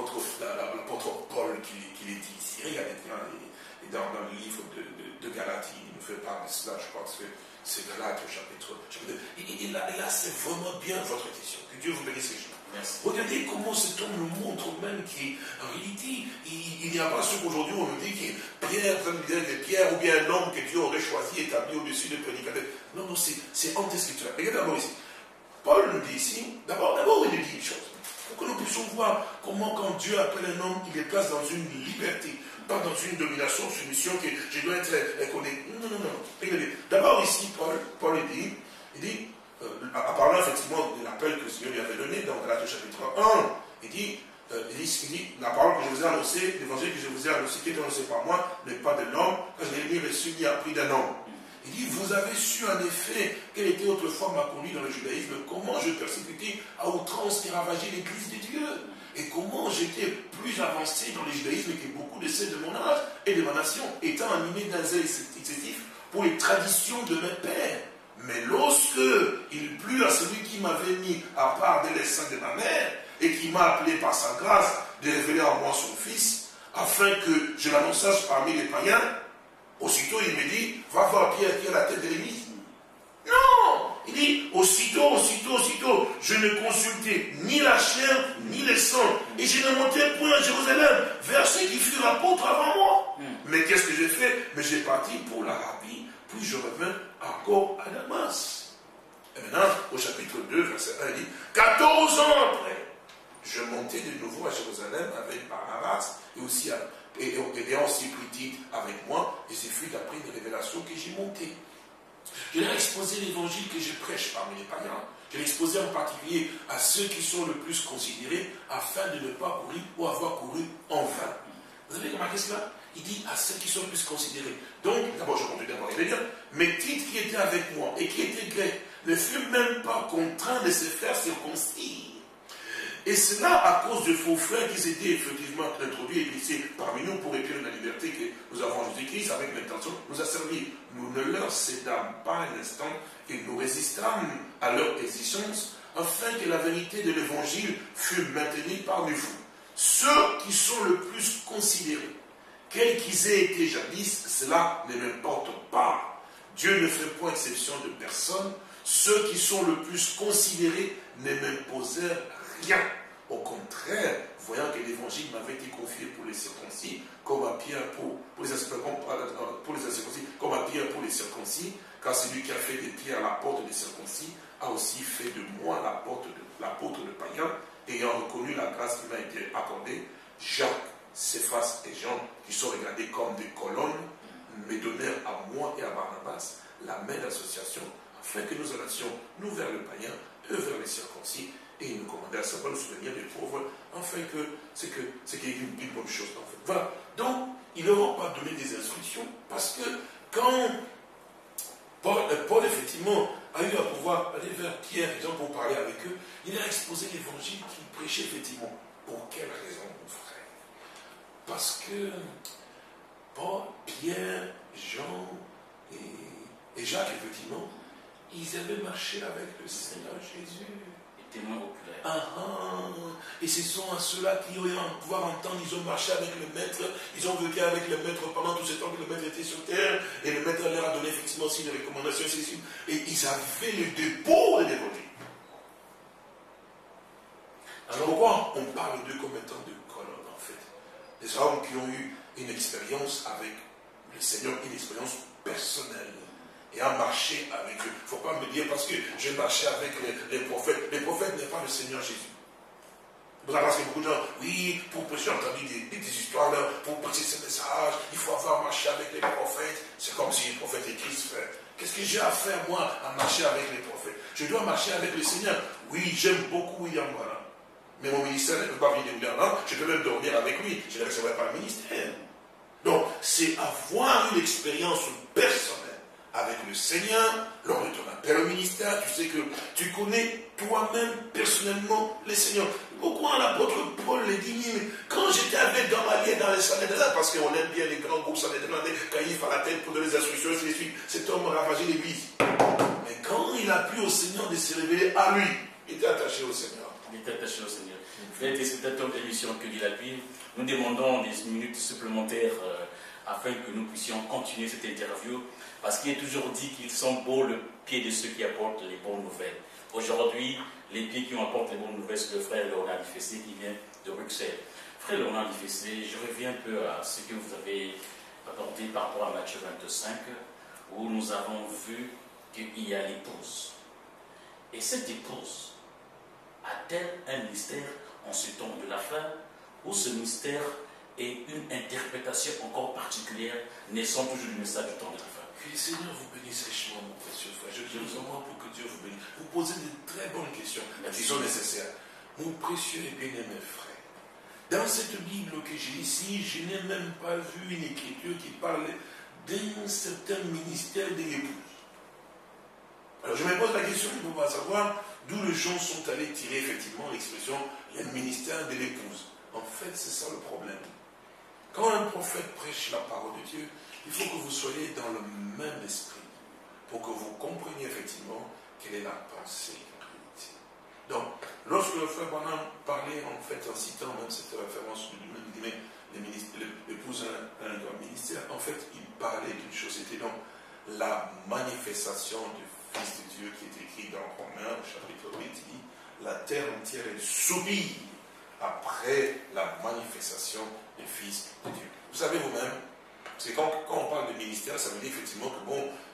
Paul qui l'a dit ici. Regardez bien, et dans le livre de Galates, il nous fait part de cela, je crois que c'est Galates au chapitre 2. Et là, c'est vraiment bien votre question. Que Dieu vous bénisse les gens. Merci. Regardez comment cet homme nous montre même qu'en réalité, il n'y a pas ce qu'aujourd'hui on nous dit que Pierre ou bien un homme que Dieu aurait choisi, établi au-dessus des prédicateurs. Non, c'est anti-scripturel. Regardez d'abord ici. Paul nous dit ici, d'abord il nous dit une chose, pour que nous puissions voir comment quand Dieu appelle un homme, il les place dans une liberté, pas dans une domination, soumission, que je dois être connecté. Non. Regardez. D'abord ici, Paul il dit, en parlant effectivement de l'appel que le Seigneur lui avait donné dans Galates chapitre 1, il dit, la parole que je vous ai annoncée, l'évangile que je vous ai annoncé, qui est annoncé par moi, n'est pas de l'homme, que je l'ai reçu ni appris d'un homme. Il dit, vous avez su en effet quelle était autrefois ma conduite dans le judaïsme, comment je persécutais à outrance et ravageais l'église de Dieu, et comment j'étais plus avancé dans le judaïsme que beaucoup de ceux de mon âge et de ma nation, étant animé d'un zèle excessif pour les traditions de mes pères. Mais lorsque il plut à celui qui m'avait mis à part dès les seins de ma mère, et qui m'a appelé par sa grâce de révéler en moi son fils, afin que je l'annonçasse parmi les païens, aussitôt il me dit, va voir Pierre qui est à la tête de l'église. Non! Il dit, aussitôt, je ne consultais ni la chair, ni le sang, et je ne montais point à Jérusalem, vers ceux qui furent apôtres avant moi. Mais qu'est-ce que j'ai fait? Mais j'ai parti pour l'Arabie, puis je revins encore à Damas. Et maintenant, au chapitre 2, verset 1, il dit, 14 ans après, je montais de nouveau à Jérusalem avec Barnabas et aussi ayant aussi pris Tite avec moi, et ce fut d'après une révélation que j'ai montée. Je leur ai exposé l'évangile que je prêche parmi les païens. Je l'ai exposé en particulier à ceux qui sont le plus considérés, afin de ne pas courir ou avoir couru en vain. Vous avez remarqué cela? Il dit à ceux qui sont le plus considérés. Donc, d'abord, je continue d'abord à dire, mais Tite qui était avec moi et qui était grec ne fut même pas contraint de se faire circoncis. Et cela à cause de faux frères qui étaient effectivement introduits et glissés parmi nous pour épier la liberté que nous avons en Jésus-Christ avec l'intention de nous asservir. Nous ne leur cédâmes pas un instant et nous résistâmes à leur exigence afin que la vérité de l'évangile fût maintenue parmi vous. Ceux qui sont le plus considérés, quels qu'ils aient été jadis, cela ne m'importe pas. Dieu ne fait point exception de personne. Ceux qui sont le plus considérés ne m'imposèrent rien. Au contraire, voyant que l'évangile m'avait été confié pour les circoncis, comme à Pierre pour les incirconcis, comme à Pierre pour les circoncis, car celui qui a fait de Pierre la porte des circoncis a aussi fait de moi l'apôtre de païens, ayant reconnu la grâce qui m'a été accordée. Jacques, Céphas et Jean, qui sont regardés comme des colonnes, me donnèrent à moi et à Barnabas la main d'association, afin que nous allions nous vers le païen, eux vers les circoncis, et ils nous commandaient à savoir le souvenir des pauvres, afin que c'est une bonne chose en fait. Voilà. Donc, ils ne leur ont pas donné des instructions, parce que quand Paul effectivement a eu à pouvoir aller vers Pierre et Jean pour parler avec eux, il a exposé l'évangile qu'il prêchait effectivement. Pour quelle raison, mon frère? Parce que Paul, Pierre, Jean et Jacques, effectivement, ils avaient marché avec le Seigneur Jésus. Témoins oculaires. Et ce sont à ceux-là qui ont eu à pouvoir entendre, ils ont marché avec le maître, ils ont vécu avec le maître pendant tout ce temps que le maître était sur terre, et le maître leur a donné effectivement aussi des recommandations, et ils avaient le dépôt de l'évangile. Alors pourquoi on parle d'eux comme étant de colonnes en fait? Des hommes qui ont eu une expérience avec le Seigneur, une expérience personnelle. Et à marcher avec eux. Il ne faut pas me dire parce que je marchais avec les prophètes. Les prophètes n'est pas le Seigneur Jésus. Parce que beaucoup de gens, oui, pour prêcher, j'ai entendu des histoires là, pour prêcher ce message, il faut avoir marché avec les prophètes. C'est comme si les prophètes et Christ fait. Qu'est-ce que j'ai à faire moi à marcher avec les prophètes? Je dois marcher avec le Seigneur. Oui, j'aime beaucoup William Branham. Mais mon ministère ne peut pas venir de William Branham. Je peux même dormir avec lui. Je ne recevrai pas le ministère. Donc, c'est avoir une expérience personnelle avec le Seigneur, lors de ton appel au ministère, tu sais que tu connais toi-même personnellement le Seigneur. Pourquoi l'apôtre Paul les dit, mais quand j'étais avec dans ma vie dans les Sanhédrins, parce qu'on aime bien les grands groupes Sanhédrins, Caïphe à la tête pour donner les instructions, ainsi de suite, cet homme a ravagé l'église. Mais quand il a plu au Seigneur de se révéler à lui, il était attaché au Seigneur. Il était attaché au Seigneur. Frères et spectateurs de l'émission Que dit la Bible, nous demandons des minutes supplémentaires afin que nous puissions continuer cette interview. Parce qu'il est toujours dit qu'ils sont beaux le pied de ceux qui apportent les bonnes nouvelles. Aujourd'hui, les pieds qui apportent les bonnes nouvelles, c'est le frère Léonard Difessé qui vient de Bruxelles. Frère Léonard Difessé, je reviens un peu à ce que vous avez abordé par rapport à Matthieu 25, où nous avons vu qu'il y a l'épouse. Et cette épouse a-t-elle un mystère en ce temps de la fin, ou ce mystère est une interprétation encore particulière, naissant toujours du message du temps de la fin? Que le Seigneur vous bénisse richement, mon précieux frère. Je vous envoie pour que Dieu vous bénisse. Vous posez de très bonnes questions, qui sont nécessaires. Mon précieux et bien-aimé frère, dans cette Bible que j'ai ici, je n'ai même pas vu une écriture qui parle d'un certain ministère de l'épouse. Alors je me pose la question pour pouvoir savoir d'où les gens sont allés tirer effectivement l'expression le ministère de l'épouse. En fait, c'est ça le problème. Quand un prophète prêche la parole de Dieu, il faut que vous soyez dans le même esprit pour que vous compreniez effectivement quelle est la pensée en réalité. Donc, lorsque le frère Branham parlait en fait en citant même cette référence de l'épouse à un grand ministère, en fait, il parlait d'une chose, c'était donc la manifestation du Fils de Dieu qui est écrit dans Romains, chapitre 8, il dit la terre entière est soupire après la manifestation du Fils de Dieu. Vous savez vous-même, c'est quand on parle de ministère, ça veut dire effectivement que bon,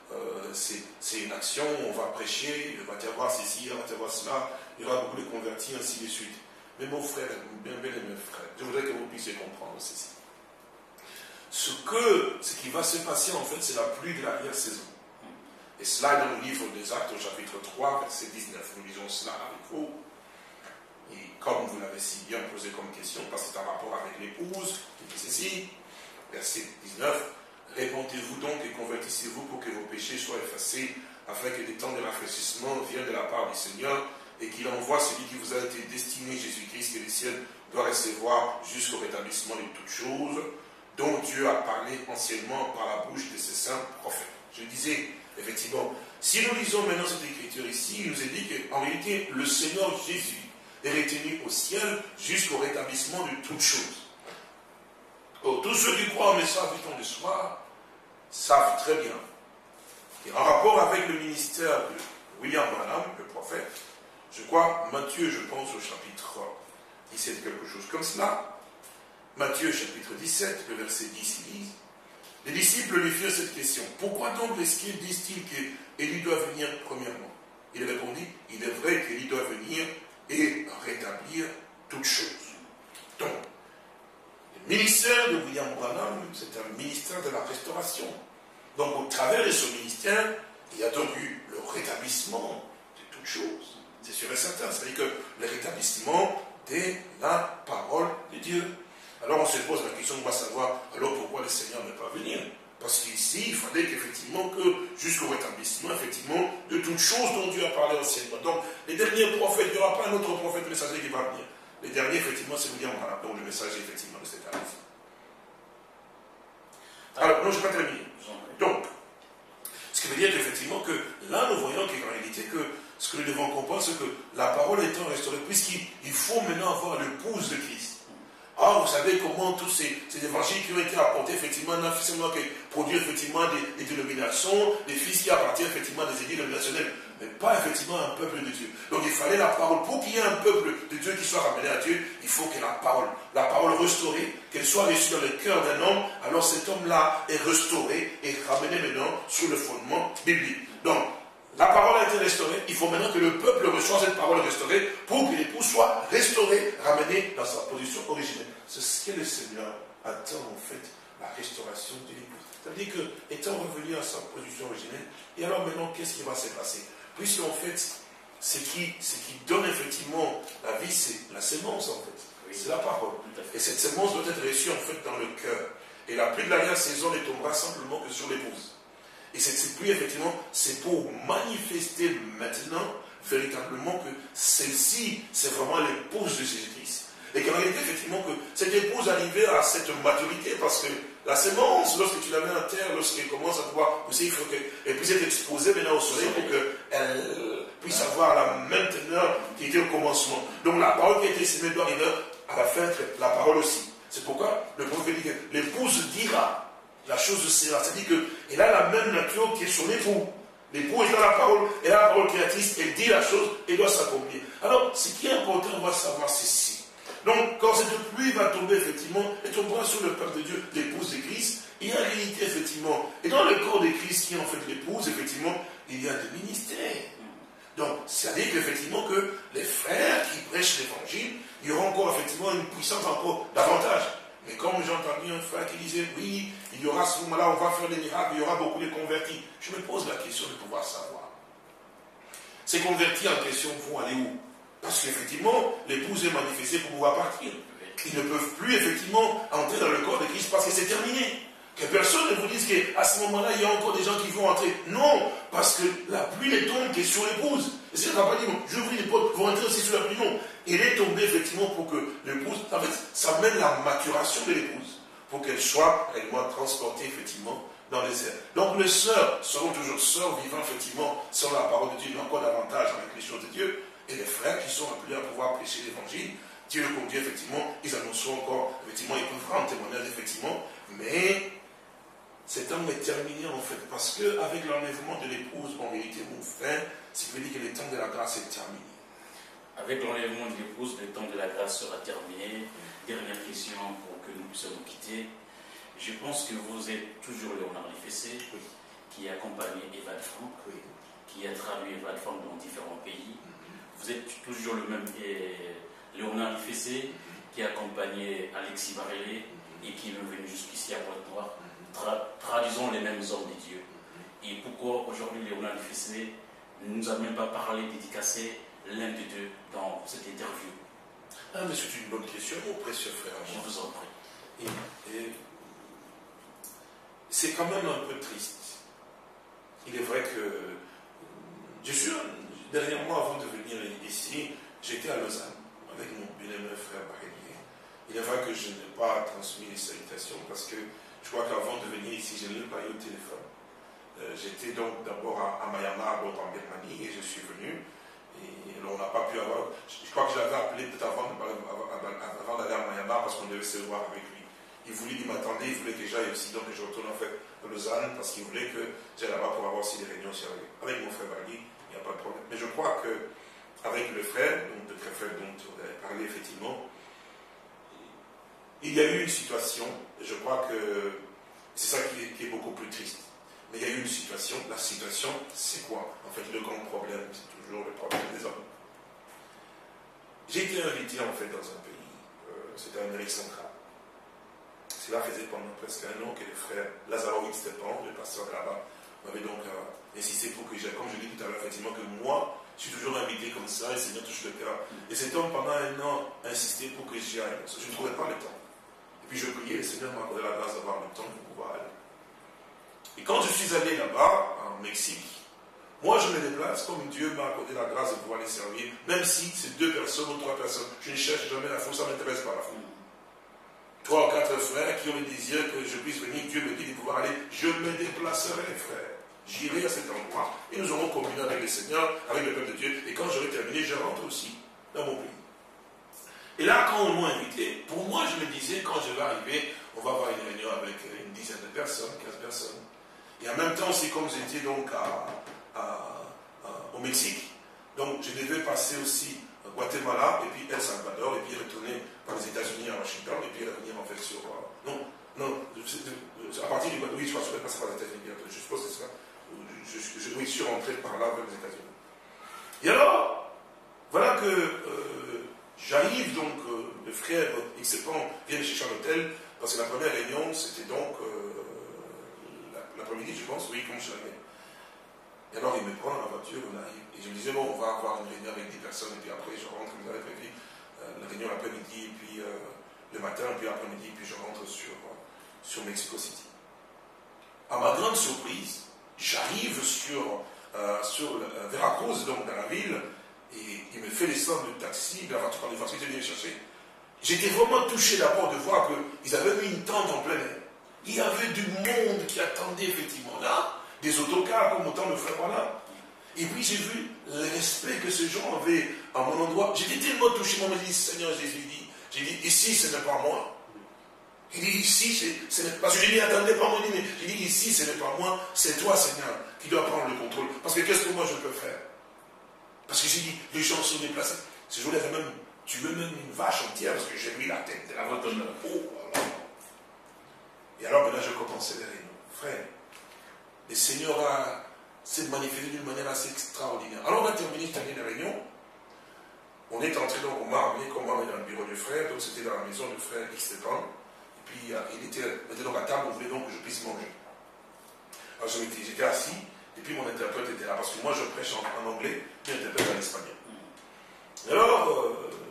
c'est une action, on va prêcher, il va y avoir ceci, il va y avoir cela, il y aura beaucoup de convertis, ainsi de suite. Mais mon frère, bien aimé frère, je voudrais que vous puissiez comprendre ceci. Ce qui va se passer en fait, c'est la pluie de l'arrière-saison. Et cela est dans le livre des Actes au chapitre 3, verset 19. Nous lisons cela avec vous. Et comme vous l'avez si bien posé comme question, parce que c'est en rapport avec l'épouse, qui dit ceci, verset 19, répentez-vous donc et convertissez-vous pour que vos péchés soient effacés, afin que des temps de rafraîchissement viennent de la part du Seigneur, et qu'il envoie celui qui vous a été destiné, Jésus-Christ, que le ciel doit recevoir jusqu'au rétablissement de toutes choses, dont Dieu a parlé anciennement par la bouche de ses saints prophètes. Je disais, effectivement, si nous lisons maintenant cette écriture ici, il nous est dit qu'en réalité, le Seigneur Jésus est retenu au ciel jusqu'au rétablissement de toutes choses. Oh, tous ceux qui croient en message du temps de soir savent très bien. Et en rapport avec le ministère de William Branham, le prophète, je crois, Matthieu, je pense au chapitre 17, quelque chose comme cela. Matthieu, chapitre 17, le verset 10, il dit, les disciples lui firent cette question. Pourquoi donc disent-ils qu'Élie doit venir premièrement? Il répondit, il est vrai qu'Élie doit venir et rétablir toutes choses. Donc, le ministère de William Branham, c'est un ministère de la restauration. Donc, au travers de ce ministère, il y a donc eu le rétablissement de toutes choses. C'est sûr et certain. C'est-à-dire que le rétablissement de la parole de Dieu. Alors, on se pose la question, on va savoir, alors pourquoi le Seigneur ne peut pas venir? Parce qu'ici, il fallait qu'effectivement, jusqu'au rétablissement, effectivement, de toutes choses dont Dieu a parlé anciennement. Donc, les derniers prophètes, il n'y aura pas un autre prophète messager qui va venir. Les derniers, effectivement, c'est William Branham, donc le messager, effectivement, de cette année. Alors, non, je ne vais pas terminer. Donc, ce qui veut dire qu'effectivement, que là, nous voyons qu'en réalité, que ce que nous devons comprendre, c'est que la parole étant restaurée, puisqu'il faut maintenant avoir l'épouse de Christ. Or, vous savez comment tous ces évangiles qui ont été apportés, effectivement, non seulement que produire effectivement des dénominations, des fils qui appartiennent effectivement à des églises dénominationnelles, mais pas effectivement un peuple de Dieu. Donc il fallait la parole. Pour qu'il y ait un peuple de Dieu qui soit ramené à Dieu, il faut que la parole restaurée, qu'elle soit reçue dans le cœur d'un homme, alors cet homme-là est restauré et ramené maintenant sur le fondement biblique. Donc, la parole a été restaurée, il faut maintenant que le peuple reçoive cette parole restaurée pour que l'époux soit restauré, ramené dans sa position originelle. C'est ce que le Seigneur attend en fait, la restauration de l'époux. C'est-à-dire que, étant revenu à sa position originelle, et alors maintenant, qu'est-ce qui va se passer? Puisqu'en fait, ce qui donne effectivement la vie, c'est la sémence en fait. Oui. C'est la parole. Et cette sémence doit être reçue en fait dans le cœur. Et la pluie de la saison ne tombera simplement que sur l'épouse. Et cette pluie, effectivement, c'est pour manifester maintenant, véritablement, que celle-ci, c'est vraiment l'épouse de Jésus-Christ. Et qu'en réalité, effectivement, que cette épouse arrivait à cette maturité, parce que la sémence, lorsque tu la mets en terre, lorsqu'elle commence à pouvoir pousser, il faut qu'elle puisse être exposée maintenant au soleil pour qu'elle puisse avoir la même teneur qui était au commencement. Donc la parole qui a été sémée doit arriver à la fin, la parole aussi. C'est pourquoi le prophète dit que l'épouse dira. La chose sera, c'est-à-dire qu'elle a la même nature qui est son époux. L'époux est dans la parole, elle a la parole créatrice, elle dit la chose, elle doit s'accomplir. Alors, ce qui est important, on va savoir ceci. Donc, quand cette pluie va tomber, effectivement, elle tombera sur le peuple de Dieu, l'épouse de Christ, il y a en réalité, effectivement, et dans le corps de Christ, qui est en fait l'épouse, effectivement, il y a des ministères. Donc, c'est-à-dire qu'effectivement, que les frères qui prêchent l'évangile, il y aura encore, effectivement, une puissance encore davantage. Mais comme j'ai entendu un frère qui disait, oui, il y aura à ce moment-là, on va faire des miracles, il y aura beaucoup de convertis. Je me pose la question de pouvoir savoir. Ces convertis en question vont aller où? Parce qu'effectivement, l'épouse est manifestée pour pouvoir partir. Ils ne peuvent plus, effectivement, entrer dans le corps de Christ parce que c'est terminé. Que personne ne vous dise qu'à ce moment-là, il y a encore des gens qui vont entrer. Non, parce que la pluie ne tombe que sur l'épouse. Et c'est pas dit, j'ouvre les portes, vous rentrez aussi sur la pluie. Non, il est tombé effectivement pour que l'épouse, en fait, ça mène la maturation de l'épouse, pour qu'elle soit réellement transportée effectivement dans les airs. Donc les sœurs seront toujours sœurs vivant effectivement sur la parole de Dieu, mais encore davantage avec les choses de Dieu. Et les frères qui sont appelés à pouvoir prêcher l'évangile, Dieu le conduit effectivement, ils annonceront encore, effectivement, ils peuvent rendre témoignage effectivement, mais cet homme est terminé en fait, parce qu'avec l'enlèvement de l'épouse, en réalité, mon frère, c'est veut dire que le temps de la grâce est terminé. Avec l'enlèvement de l'épouse, le temps de la grâce sera terminé. Dernière question pour que nous puissions nous quitter. Je pense que vous êtes toujours Léonard Lefessé, qui accompagne Franck, qui a traduit Evald Franck dans différents pays. Vous êtes toujours le même Léonard Ifessé, qui a accompagné Alexis Varélé et qui est venu jusqu'ici à Pointe-Noire. Traduisons les mêmes hommes de Dieu. Et pourquoi aujourd'hui Léonard Ifessé ne nous a même pas parlé, dédicacé l'un des deux dans cette interview? Ah, mais c'est une bonne question, mon précieux frère. Je vous en prie. Et c'est quand même un peu triste. Il est vrai que dernièrement, avant de venir ici, j'étais à Lausanne avec mon bien-aimé frère Barélier. Il est vrai que je n'ai pas transmis les salutations parce que je crois qu'avant de venir ici, je n'ai pas eu au téléphone. J'étais donc d'abord à Myanmar, donc en Birmanie, et je suis venu. Et on n'a pas pu avoir. Je crois que je l'avais appelé peut-être avant d'aller à Myanmar parce qu'on devait se voir avec lui. Il m'attendait, il voulait que j'aille aussi, donc je retourne en fait à Lausanne parce qu'il voulait que j'aille là-bas pour avoir aussi des réunions avec mon frère Barli, il n'y a pas de problème. Mais je crois qu'avec le frère, donc le très frère dont on avait parlé effectivement, il y a eu une situation, et je crois que c'est ça qui est beaucoup plus triste. Mais il y a eu une situation, la situation c'est quoi? En fait, le grand problème, c'est toujours le problème des hommes. J'ai été invité en fait dans un pays, c'était en Amérique centrale. Cela faisait pendant presque un an que le frère Lazaro Stepan, le pasteur là-bas, m'avait donc insisté pour que j'aille. Comme je l'ai dit tout à l'heure, effectivement, que moi, je suis toujours invité comme ça, et le Seigneur touche le cœur. Et cet homme, pendant un an, a insisté pour que j'y aille. Parce que je ne trouvais pas le temps. Et puis je priais, le Seigneur m'a accordé la grâce d'avoir le temps de pouvoir aller. Et quand je suis allé là-bas, en Mexique, moi je me déplace comme Dieu m'a accordé la grâce de pouvoir les servir, même si c'est 2 personnes ou 3 personnes. Je ne cherche jamais la foule, ça ne m'intéresse pas la foule. 3 ou 4 frères qui ont le désir que je puisse venir, Dieu me dit de pouvoir aller, je me déplacerai, frères. J'irai à cet endroit et nous aurons communié avec le Seigneur, avec le peuple de Dieu. Et quand j'aurai terminé, je rentre aussi dans mon pays. Et là, quand on m'a invité, pour moi, je me disais, quand je vais arriver, on va avoir une réunion avec une dizaine de personnes, 15 personnes. Et en même temps, c'est comme j'étais donc au Mexique, donc je devais passer aussi Guatemala, et puis El Salvador, et puis retourner par les États-Unis à Washington, et puis revenir en fait sur... à partir du... Oui, je crois que je vais passer par les États-Unis, je suppose que c'est ça. Je suis rentré par là vers les États-Unis. Et alors, voilà que j'arrive donc, le frère Xepan vient me chercher à l'hôtel, parce que la première réunion, c'était donc l'après-midi, je pense, oui, comme je l'avais. Et alors, il me prend dans la voiture, on arrive, et je me disais, bon, on va avoir une réunion avec 10 personnes, et puis après, je rentre, comme vous avez prévu, la réunion l'après-midi, et puis le matin, et puis l'après-midi, puis je rentre sur Mexico City. À ma grande surprise, j'arrive sur Veracruz, donc dans la ville, et il me fait descendre le taxi, la voiture, quand les voitures venaient me chercher. J'étais vraiment touché d'abord de voir qu'ils avaient mis une tente en plein air. Il y avait du monde qui attendait effectivement là, des autocars comme autant de frères voilà. Et puis j'ai vu le respect que ces gens avaient à mon endroit. J'étais tellement touché, moi je me dis, Seigneur Jésus, j'ai dit, ici ce n'est pas moi. Il dit, ici, ce n'est pas... Parce que j'ai dit, attendez pas moi, mais j'ai dit, ici ce n'est pas moi, c'est toi Seigneur qui dois prendre le contrôle. Parce que qu'est-ce que moi je peux faire? Parce que j'ai dit, les gens sont déplacés. Ce jour-là, j'ai même tué même une vache entière parce que j'ai mis la tête de la voiture. Oh, voilà. Et alors maintenant je commençais les réunions. Frère, le Seigneur s'est manifesté d'une manière assez extraordinaire. Alors on a terminé la réunion. On est entré donc, on m'a amené comme dans le bureau du frère, donc c'était dans la maison du frère Xtepan. Et puis il était donc à table, on voulait donc que je puisse manger. Alors j'étais assis, et puis mon interprète était là, parce que moi je prêche en anglais, puis l'interprète en espagnol. Alors,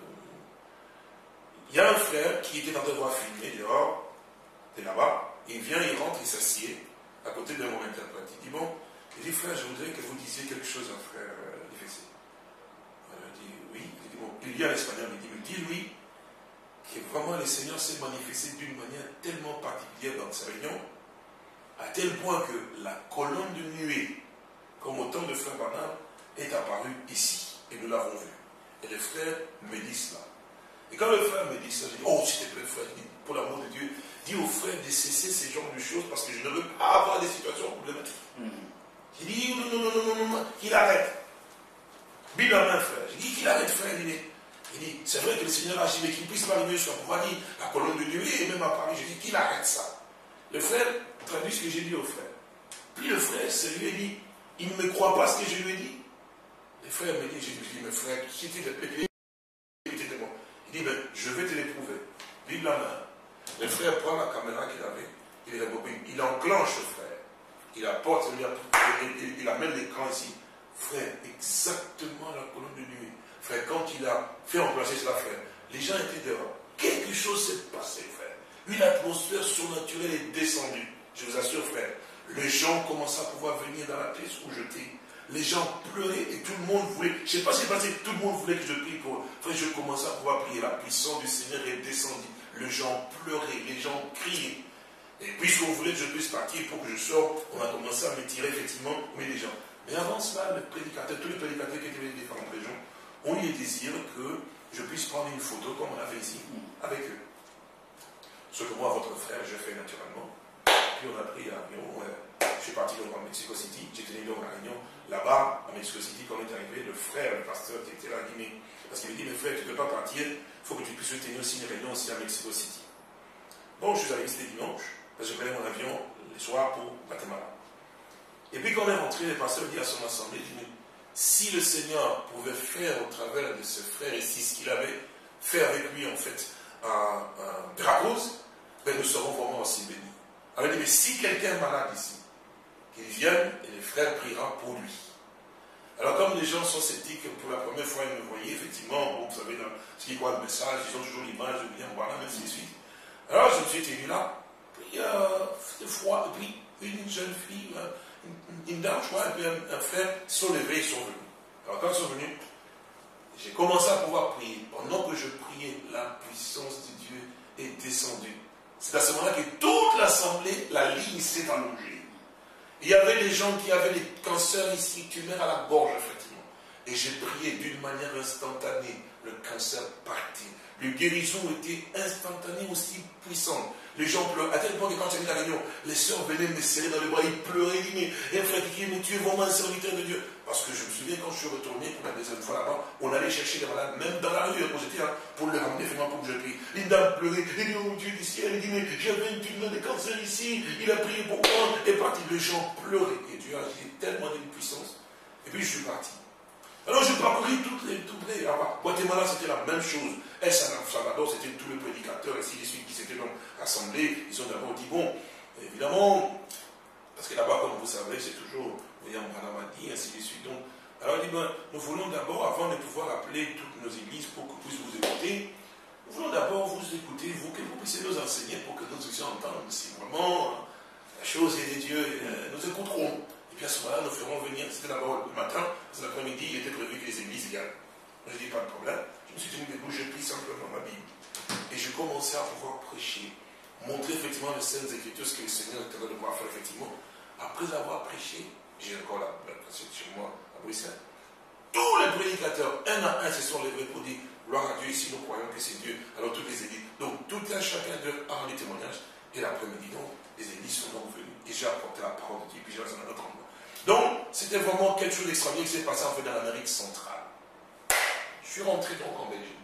il y a un frère qui était en train de voir filmer dehors, de là-bas, il vient, il rentre, il s'assied à côté de mon interprète. Il dit, bon, il dit, frère, je voudrais que vous disiez quelque chose à frère Ifessé. Il dit, oui. Il dit, bon, il lit en espagnol, il dit, mais dis-lui que vraiment le Seigneur s'est manifesté d'une manière tellement particulière dans sa réunion, à tel point que la colonne de nuée, comme au temps de frère Branham, est apparue ici, et nous l'avons vu. Et le frère me dit cela. Et quand le frère me dit ça, je dis, oh, s'il te plaît, frère, pour l'amour de Dieu, dis au frère de cesser ces genres de choses parce que je ne veux pas avoir des situations problématiques. J'ai dit, non, qu'il arrête. Bible en main, frère. J'ai dit qu'il arrête, frère. Il dit, c'est vrai que le Seigneur agit, mais qu'il puisse pas arriver sur la colonne de nuée et même à Paris. J'ai dit qu'il arrête ça. Le frère traduit ce que j'ai dit au frère. Puis le frère, c'est lui, il dit, Il ne me croit pas ce que je lui ai dit. Les frères me disent, j'ai dit, mes frères, qui était de moi. Il dit, ben, je vais te l'éprouver. Vive la main. Le frère prend la caméra qu'il avait, il enclenche le frère. Il apporte, il amène l'écran ici. Frère, exactement la colonne de nuit. Frère, quand il a fait remplacer cela, frère, les gens étaient dehors. Quelque chose s'est passé, frère. Une atmosphère surnaturelle est descendue. Je vous assure, frère. Les gens commençaient à pouvoir venir dans la pièce où j'étais. Les gens pleuraient et tout le monde voulait. Je ne sais pas ce qui s'est passé, tout le monde voulait que je prie pour eux. Frère, je commençais à pouvoir prier. La puissance du Seigneur est descendue. Les gens pleuraient, les gens criaient. Et puisqu'on voulait que je puisse partir pour que je sorte, on a commencé à me tirer effectivement, mais les gens. Mais avant cela, le prédicateur, tous les prédicateurs qui étaient venus des différentes régions, ont eu le désir que je puisse prendre une photo comme on a fait ici, avec eux. Ce que moi, votre frère, je fais naturellement. Puis on a pris l'avion, je suis parti dans Mexico City, j'ai tenu donc la réunion là-bas, à Mexico City, quand on est arrivé, le frère, le pasteur qui était là, dit, mais, parce qu'il me dit, mais frère, tu ne peux pas partir, il faut que tu puisses tenir aussi une réunion aussi à Mexico City. Bon, je suis arrivé, c'était dimanche, parce que je prenais mon avion le soir pour Guatemala. Et puis quand on est rentré, le pasteur dit à son assemblée, il dit, mais si le Seigneur pouvait faire au travers de ce frère ici ce qu'il avait fait avec lui en fait à Veracruz, ben nous serons vraiment aussi bénis. Alors il dit, mais si quelqu'un est malade ici, qu'il vienne et les frères prieront pour lui. Alors comme les gens sont sceptiques, pour la première fois ils me voyaient, effectivement, bon, vous savez, dans ce qui croit le message, ils ont toujours l'image de bien, voilà, ainsi de suite. Alors je me suis tenu là, puis c'était froid, et puis une jeune fille, une dame, je crois, et puis un frère sont levés, ils sont venus. Alors quand ils sont venus, j'ai commencé à pouvoir prier. Pendant que je priais, la puissance de Dieu est descendue. C'est à ce moment-là que toute l'assemblée, la ligne s'est allongée. Il y avait des gens qui avaient des cancers ici, tumeurs à la gorge, effectivement. Et j'ai prié d'une manière instantanée. Le cancer partit. Les guérisons étaient instantanées, aussi puissantes. Les gens pleuraient. À tel point que quand j'ai mis la réunion, les sœurs venaient me serrer dans les bras, ils pleuraient, ils disaient, mais frère, mais tu es vraiment un serviteur de Dieu. Parce que je me souviens, quand je suis retourné pour la deuxième fois là-bas, on allait chercher les malades, même dans la rue, quand j'étais là, pour les ramener, finalement, pour que je prie. Une dame pleurait, elle dit, oh Dieu du ciel, elle dit, mais j'avais une tumeur de cancer ici, il a prié pour moi, et parti. Les gens pleuraient. Et Dieu a agi tellement d'une puissance. Et puis je suis parti. Alors je parcouris toutes les là-bas. Guatemala, c'était la même chose. El Salvador, c'était tous les prédicateurs, ainsi de suite, qui s'étaient donc rassemblés. Ils ont d'abord dit, bon, évidemment, parce que là-bas, comme vous savez, c'est toujours, William Branham a dit, ainsi de suite. Donc, alors il dit, ben, nous voulons d'abord, avant de pouvoir appeler toutes nos églises pour que puissent vous écouter, nous voulons d'abord vous écouter, vous, que vous puissiez nous enseigner pour que nous puissions entendre si vraiment la chose est de Dieu, nous écouterons. Et puis à ce moment-là, nous ferons venir, c'était d'abord le matin, parce que l'après-midi, il était prévu que les églises viennent. Je dis, pas de problème. Je me suis tenu debout, je pris simplement ma Bible. Et je commençais à pouvoir prêcher, montrer effectivement les Saintes Écritures, ce que le Seigneur était en train de pouvoir faire effectivement. Après avoir prêché, j'ai encore la prêché chez moi à Bruxelles. Tous les prédicateurs, un à un, se sont levés pour dire, gloire à Dieu, ici nous croyons que c'est Dieu. Alors toutes les églises, donc tout un chacun d'eux a rendu témoignage. Et l'après-midi, donc, les églises sont donc venues. Et j'ai apporté la parole de Dieu, puis j'ai resté dans notre endroit. Donc, c'était vraiment quelque chose d'extraordinaire qui s'est passé en fait dans l'Amérique centrale. Je suis rentré donc en Belgique.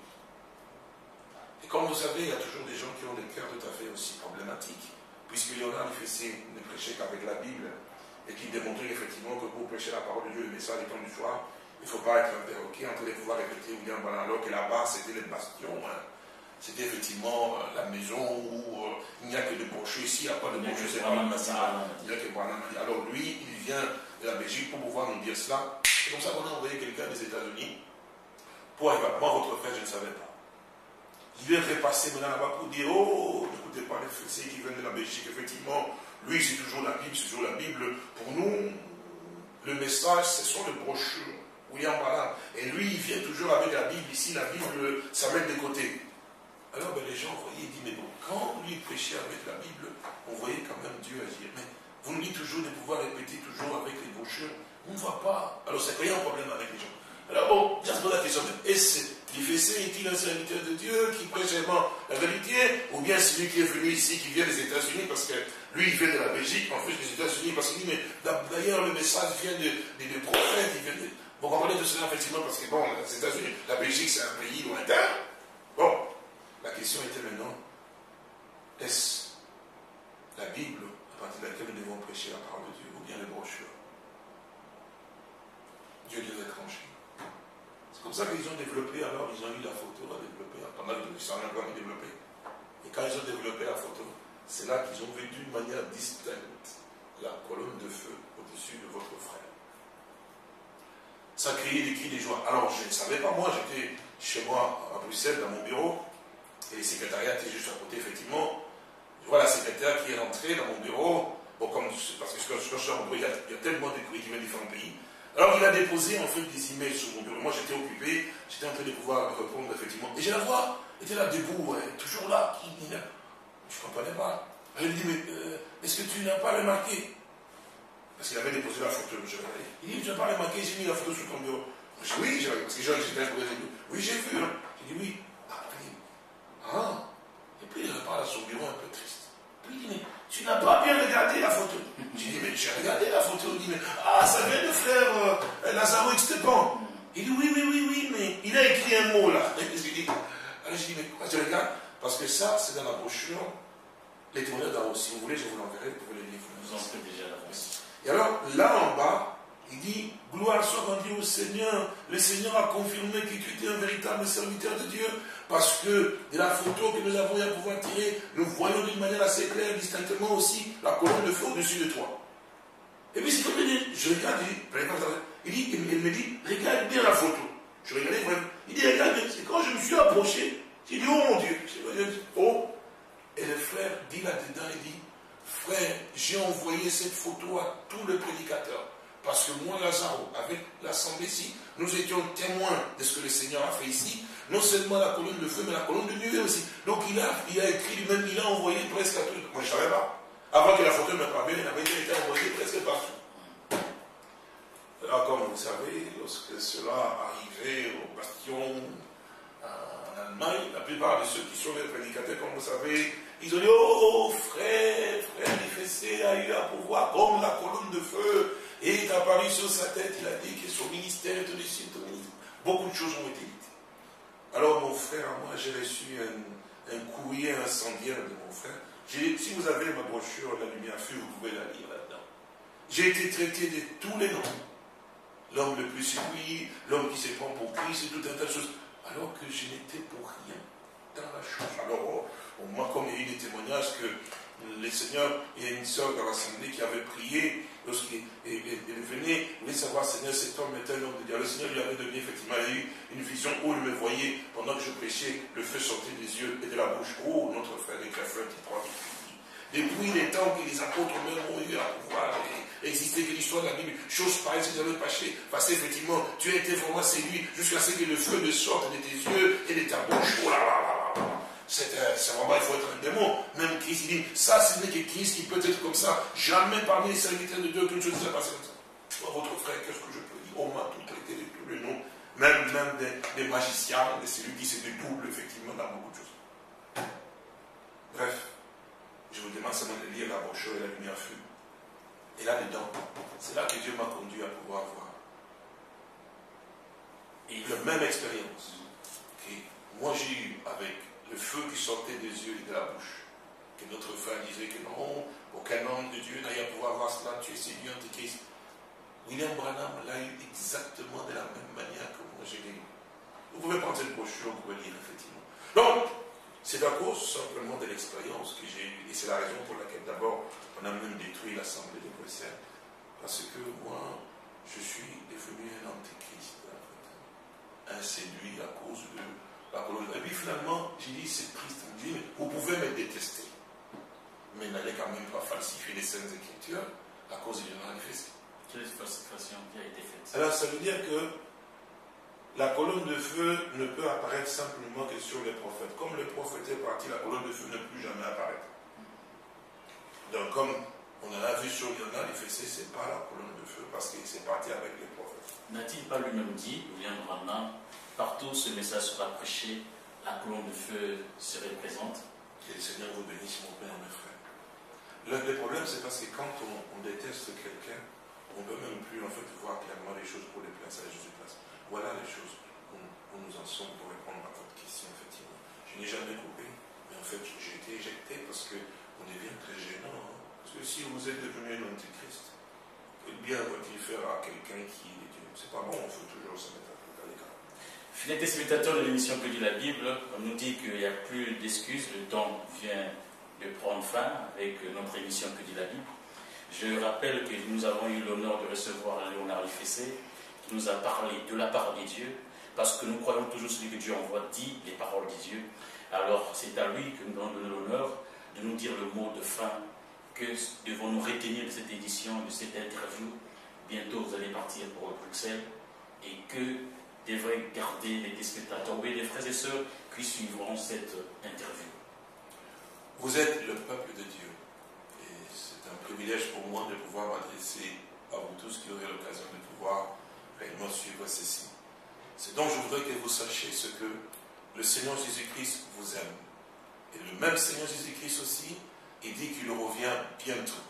Et comme vous savez, il y a toujours des gens qui ont des cœurs tout à fait aussi problématiques. Puisque Léonard ne prêchait qu'avec la Bible et qui démontrait effectivement que pour prêcher la parole de Dieu, le message étant du soir, il ne faut pas être un perroquet en train de pouvoir répéter ou bien voilà, alors que là-bas c'était les bastions. Hein. C'était effectivement la maison où il n'y a que des brochures ici, il n'y a pas de brochures, c'est pas le massacre. Il n'y a que Branham. Alors lui, il vient de la Belgique pour pouvoir nous dire cela. C'est comme ça qu'on a envoyé quelqu'un des États-Unis pour arriver. Moi, votre frère, je ne savais pas. Il est repassé maintenant là-bas pour dire, oh, n'écoutez pas les Français qui viennent de la Belgique, effectivement. Lui, c'est toujours la Bible, c'est toujours la Bible. Pour nous, le message, ce sont les brochures. William Branham. Et lui, il vient toujours avec la Bible ici, la Bible, ça met de côté. Alors ben, les gens voyaient, ils disent, mais bon, quand lui prêchait avec la Bible, on voyait quand même Dieu agir. Mais vous nous dites toujours de pouvoir répéter toujours avec les brochures, on ne voit pas. Alors c'est qu'il y a un problème avec les gens. Alors bon, j'ai posé la question, est-ce l'IFC est-il un serviteur de Dieu qui prêche vraiment la vérité, ou bien celui qui est venu ici, qui vient des États-Unis, parce que lui il vient de la Belgique, en fait des États-Unis, parce qu'il dit, mais d'ailleurs le message vient des prophètes, il vient de... Vous comprenez tout cela effectivement, parce que bon, les États-Unis, la Belgique c'est un pays lointain. Bon. La question était maintenant, est-ce la Bible à partir de laquelle nous devons prêcher la parole de Dieu ou bien les brochures? comme ça qu'ils ont développé, alors ils ont eu la photo à développer, pendant que ils s'en ont encore développé. Et quand ils ont développé la photo, c'est là qu'ils ont vu d'une manière distincte la colonne de feu au-dessus de votre frère. Ça criait des cris de joie. Alors je ne savais pas, moi j'étais chez moi à Bruxelles dans mon bureau, et le secrétariat était juste à côté, effectivement. Je vois la secrétaire qui est rentrée dans mon bureau. Bon, parce que quand je suis en bureau, il y a tellement de courriers qui viennent de différents pays. Alors il a déposé en fait des emails sur mon bureau. Moi j'étais occupé, j'étais en train de pouvoir répondre effectivement. Et je la vois, elle était là debout, toujours là. Je ne comprenais pas. Je lui dis, mais est-ce que tu n'as pas remarqué? Parce qu'il avait déposé la photo. Il dit, tu n'as pas remarqué, j'ai mis la photo sur ton bureau. Je dis, oui, parce que j'étais un peu. Oui, j'ai vu. J'ai dit, oui. Et puis il repart à son bureau un peu triste. Puis il dit, mais tu n'as pas bien regardé la photo. J'ai dit, mais j'ai regardé la photo. Il dit, mais ça vient de frère Lazaro Stepan. Il dit, oui, mais il a écrit un mot là. Alors je dis, mais pourquoi tu regardes? Parce que ça, c'est dans la brochure, les témoignages d'Aro. Si vous voulez, je vous l'enverrai, vous pouvez le lire. Vous en faites déjà l'avance. Et alors, là en bas, il dit, gloire soit rendue au Seigneur. Le Seigneur a confirmé que tu étais un véritable serviteur de Dieu. Parce que de la photo que nous avons eu à pouvoir tirer, nous voyons d'une manière assez claire, distinctement aussi, la colonne de feu au-dessus de toi. Et puis c'est comme il dit, je regarde, il me dit, regarde bien la photo. Je regardais vraiment. Il dit, regarde bien. C'est quand je me suis approché, j'ai dit, oh mon Dieu. Oh. Et le frère dit là-dedans, il dit, frère, j'ai envoyé cette photo à tous les prédicateurs. Parce que moi, Lazaro, avec l'assemblée ici, nous étions témoins de ce que le Seigneur a fait ici. Non seulement la colonne de feu, mais la colonne de nuée aussi. Donc il a écrit lui-même, il a envoyé presque à tous. Moi, je ne savais pas. Avant que la photo me parvienne, il avait été envoyé presque partout. Alors, comme vous savez, lorsque cela arrivait au bastion en Allemagne, la plupart de ceux qui sont les prédicateurs, comme vous savez, ils ont dit, oh frère Ifessé a eu à pouvoir comme la colonne de feu. Et il est apparu sur sa tête, il a dit que son ministère est au-dessus de tout. Beaucoup de choses ont été dites. Alors mon frère, moi j'ai reçu un courrier incendiaire de mon frère. Si vous avez ma brochure, La Lumière Fut, vous pouvez la lire là-dedans. J'ai été traité de tous les noms. L'homme le plus séduit, l'homme qui se prend pour Christ et tout un tas de choses. Alors que je n'étais pour rien dans la chose. Alors moi, comme il y a eu des témoignages que le Seigneur, il y a une sœur dans l'assemblée qui avait prié lorsqu'il venait, il voulait savoir, Seigneur, cet homme est un homme de Dieu. Le Seigneur lui avait donné, effectivement, il y a eu une vision où il me voyait, pendant que je prêchais, le feu sortait des yeux et de la bouche. Oh, notre frère, les frères qui croient. Depuis les temps que les apôtres même ont eu à pouvoir exister, que l'histoire de la Bible, chose pareille, si j'avais passé, effectivement, tu as été vraiment séduit jusqu'à ce que le feu ne sorte de tes yeux et de ta bouche. Oh là là là là. C'est vraiment, il faut être un démon. Même Christ, il dit, ça, ce n'est que Christ qui peut être comme ça. Jamais parmi les serviteurs de Dieu qu'une chose s'est passée comme ça. Oh, votre frère, qu'est-ce que je peux dire? On m'a tout traité de tous les noms. Même des magiciens, de celui qui se dédouble, effectivement, dans beaucoup de choses. Bref, je vous demande seulement de lire la brochure et La Lumière Fut. Et là-dedans, c'est là que Dieu m'a conduit à pouvoir voir. Et la même expérience que moi j'ai eu avec le feu qui sortait des yeux et de la bouche. Que notre frère disait que non, aucun homme de Dieu n'a eu à pouvoir voir cela, tu es séduit antéchrist. William Branham l'a eu exactement de la même manière que moi j'ai eu. Vous pouvez prendre cette brochure, vous pouvez lire effectivement. Donc, c'est à cause simplement de l'expérience que j'ai eue. Et c'est la raison pour laquelle d'abord on a même détruit l'Assemblée de Bruxelles. Parce que moi, je suis devenu un antéchrist, en fait. Un séduit à cause de la colonne. Et puis finalement, j'ai dit, c'est triste. Je dis, vous pouvez me détester. Mais n'allez quand même pas falsifier les Saintes Écritures à cause du manifeste. Quelle falsification qui a été faite? Alors ça veut dire que la colonne de feu ne peut apparaître simplement que sur les prophètes. Comme le prophète est parti, la colonne de feu ne peut plus jamais apparaître. Donc comme on en a vu sur Lionel, l'Éphésiens, ce n'est pas la colonne de feu parce qu'il s'est parti avec les prophètes. N'a-t-il pas lui-même dit, William Branham, partout ce message sera prêché, la colonne de feu serait présente? Que le Seigneur vous bénisse, mon père, mes frères. Le problème, c'est parce que quand on déteste quelqu'un, on ne peut même plus en fait voir clairement les choses pour les placer à Jésus place. Voilà les choses où nous en sommes pour répondre à votre question, effectivement. Je n'ai jamais coupé, mais en fait, j'ai été éjecté parce qu'on devient très gênant. Hein. Parce que si vous êtes devenu un antéchrist, quel bien va-t-il faire à quelqu'un qui est Dieu? C'est pas bon, il faut toujours se mettre à l'écart. Fidèles téléspectateurs de l'émission Que dit la Bible, on nous dit qu'il n'y a plus d'excuses, le temps vient de prendre fin avec notre émission Que dit la Bible. Je rappelle que nous avons eu l'honneur de recevoir Léonard Lifessé, qui nous a parlé de la part de Dieu, parce que nous croyons toujours celui que Dieu envoie dit les paroles de Dieu. Alors c'est à lui que nous allons donner l'honneur de nous dire le mot de fin. Que devons-nous retenir de cette édition, de cette interview? Bientôt vous allez partir pour Bruxelles, et que devraient garder les téléspectateurs, oui, les frères et sœurs qui suivront cette interview. Vous êtes le peuple de Dieu. Et c'est un privilège pour moi de pouvoir m'adresser à vous tous qui aurez l'occasion de pouvoir réellement suivre ceci. C'est donc je voudrais que vous sachiez ce que le Seigneur Jésus-Christ vous aime. Et le même Seigneur Jésus-Christ aussi, il dit qu'il revient bientôt.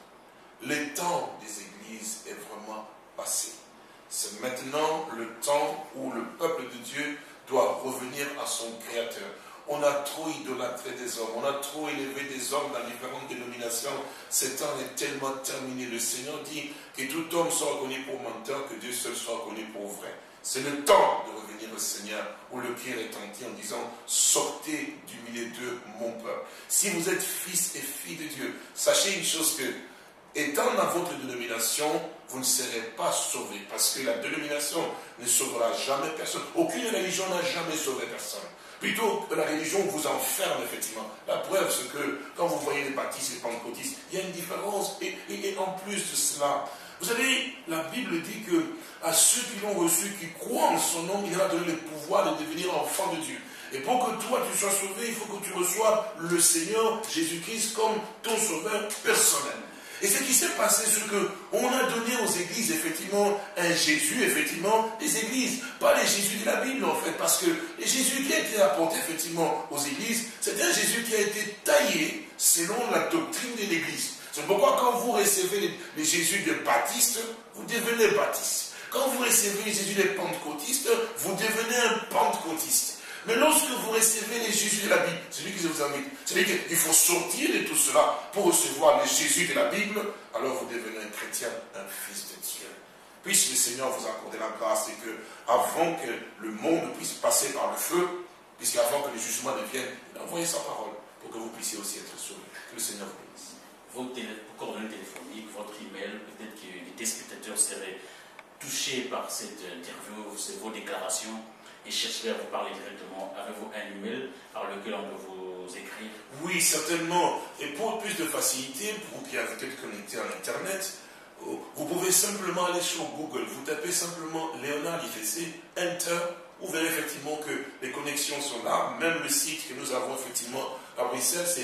Le temps des églises est vraiment passé. C'est maintenant le temps où le peuple de Dieu doit revenir à son Créateur. On a trop idolâtré des hommes, on a trop élevé des hommes dans différentes dénominations. Ce temps est tellement terminé. Le Seigneur dit que tout homme soit reconnu pour menteur, que Dieu seul soit reconnu pour vrai. C'est le temps de revenir au Seigneur où le cri retentit en disant « Sortez du milieu de mon peuple ». Si vous êtes fils et filles de Dieu, sachez une chose que, étant dans votre dénomination, vous ne serez pas sauvés. Parce que la dénomination ne sauvera jamais personne. Aucune religion n'a jamais sauvé personne. Plutôt que la religion vous enferme, effectivement. La preuve, c'est que quand vous voyez les baptistes et les pentecôtistes, il y a une différence. Et en plus de cela, vous savez, la Bible dit que à ceux qui l'ont reçu, qui croient en son nom, il a donné le pouvoir de devenir enfant de Dieu. Et pour que toi tu sois sauvé, il faut que tu reçoives le Seigneur Jésus-Christ comme ton sauveur personnel. Et ce qui s'est passé, c'est qu'on a donné aux églises, effectivement, un Jésus, effectivement, des églises. Pas les Jésus de la Bible, en fait, parce que le Jésus qui a été apporté, effectivement, aux églises, c'était un Jésus qui a été taillé selon la doctrine de l'église. C'est pourquoi quand vous recevez les Jésus des baptistes, vous devenez baptiste. Quand vous recevez les Jésus des pentecôtistes, vous devenez un pentecôtiste. Mais lorsque vous recevez les Jésus de la Bible, c'est lui qui vous invite, c'est-à-dire qu'il faut sortir de tout cela pour recevoir les Jésus de la Bible, alors vous devenez un chrétien, un fils de Dieu. Puisse le Seigneur vous accorder la grâce et que, avant que le monde puisse passer par le feu, puisqu'avant que le jugement ne vienne, il a envoyé sa parole pour que vous puissiez aussi être sauvés. Que le Seigneur vous bénisse. Vos coordonnées téléphoniques, votre email, peut-être que les téléspectateurs seraient touchés par cette interview, vos déclarations. Et chercher à vous parler directement. Avez-vous un email par lequel on peut vous écrire? Oui, certainement. Et pour plus de facilité, pour vous qui avez été connecté à l'Internet, vous pouvez simplement aller sur Google. Vous tapez simplement Léonard Lifessé, Enter. Vous verrez effectivement que les connexions sont là. Même le site que nous avons effectivement à Bruxelles, c'est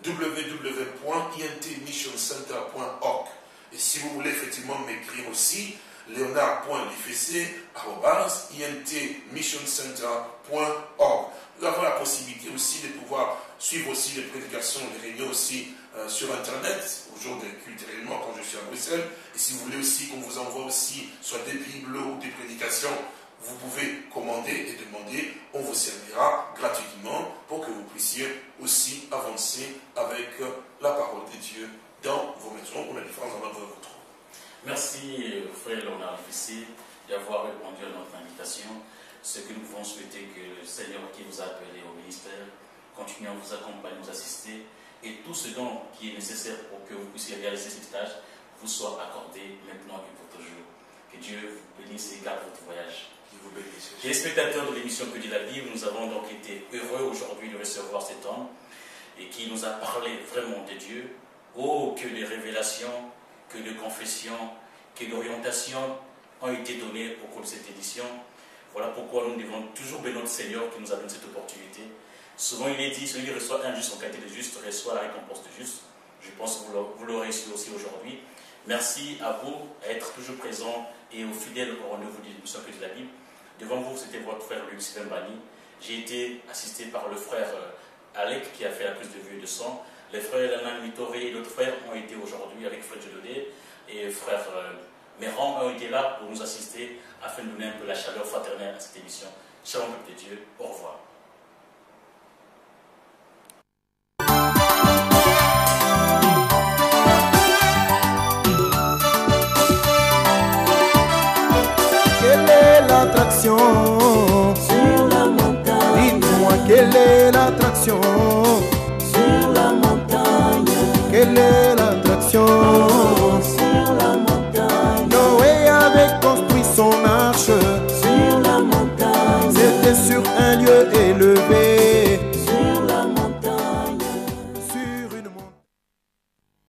www.intmissioncenter.org. Et si vous voulez effectivement m'écrire aussi, leonard.lifessé@intmissioncenter.org. Nous avons la possibilité aussi de pouvoir suivre aussi les prédications, les réunions aussi sur Internet, au jour des cultes réellement quand je suis à Bruxelles. Et si vous voulez aussi qu'on vous envoie aussi soit des Bibles ou des prédications, vous pouvez commander et demander, on vous servira gratuitement pour que vous puissiez aussi avancer avec la parole de Dieu dans vos maisons ou la différence dans votre trou. Merci, frère Léonard Lifessé, d'avoir répondu à notre invitation. Ce que nous pouvons souhaiter que le Seigneur qui vous a appelé au ministère continue à vous accompagner, vous assister, et tout ce dont qui est nécessaire pour que vous puissiez réaliser cette tâche vous soit accordé maintenant et pour toujours. Que Dieu vous bénisse et garde votre voyage. Les spectateurs de l'émission Que dit la Bible, nous avons donc été heureux aujourd'hui de recevoir cet homme et qui nous a parlé vraiment de Dieu. Oh, que de révélations, que de confessions, que d'orientations ont été données au cours de cette édition. Voilà pourquoi nous devons toujours bénir notre Seigneur qui nous a donné cette opportunité. Souvent il est dit, celui qui reçoit un juste en qualité de juste reçoit la récompense de juste. Je pense que vous l'aurez su aussi aujourd'hui. Merci à vous d'être toujours présents et aux fidèles au rendez-vous de l'émission Que dit la Bible. Devant vous, c'était votre frère Luc Sylvain. J'ai été assisté par le frère Alec qui a fait la prise de vue et de sang. Les frères Lanan Mitoré et d'autres frères ont été aujourd'hui avec frère Dieudonné et frère Méran ont été là pour nous assister afin de donner un peu la chaleur fraternelle à cette émission. Shalom peuple de Dieu, au revoir. Quelle est l'attraction sur la Quelle est l'attraction? sur la montagne. Quelle est l'attraction? Sur la montagne. Noé avait construit son arche. Sur la montagne. C'était sur un lieu élevé.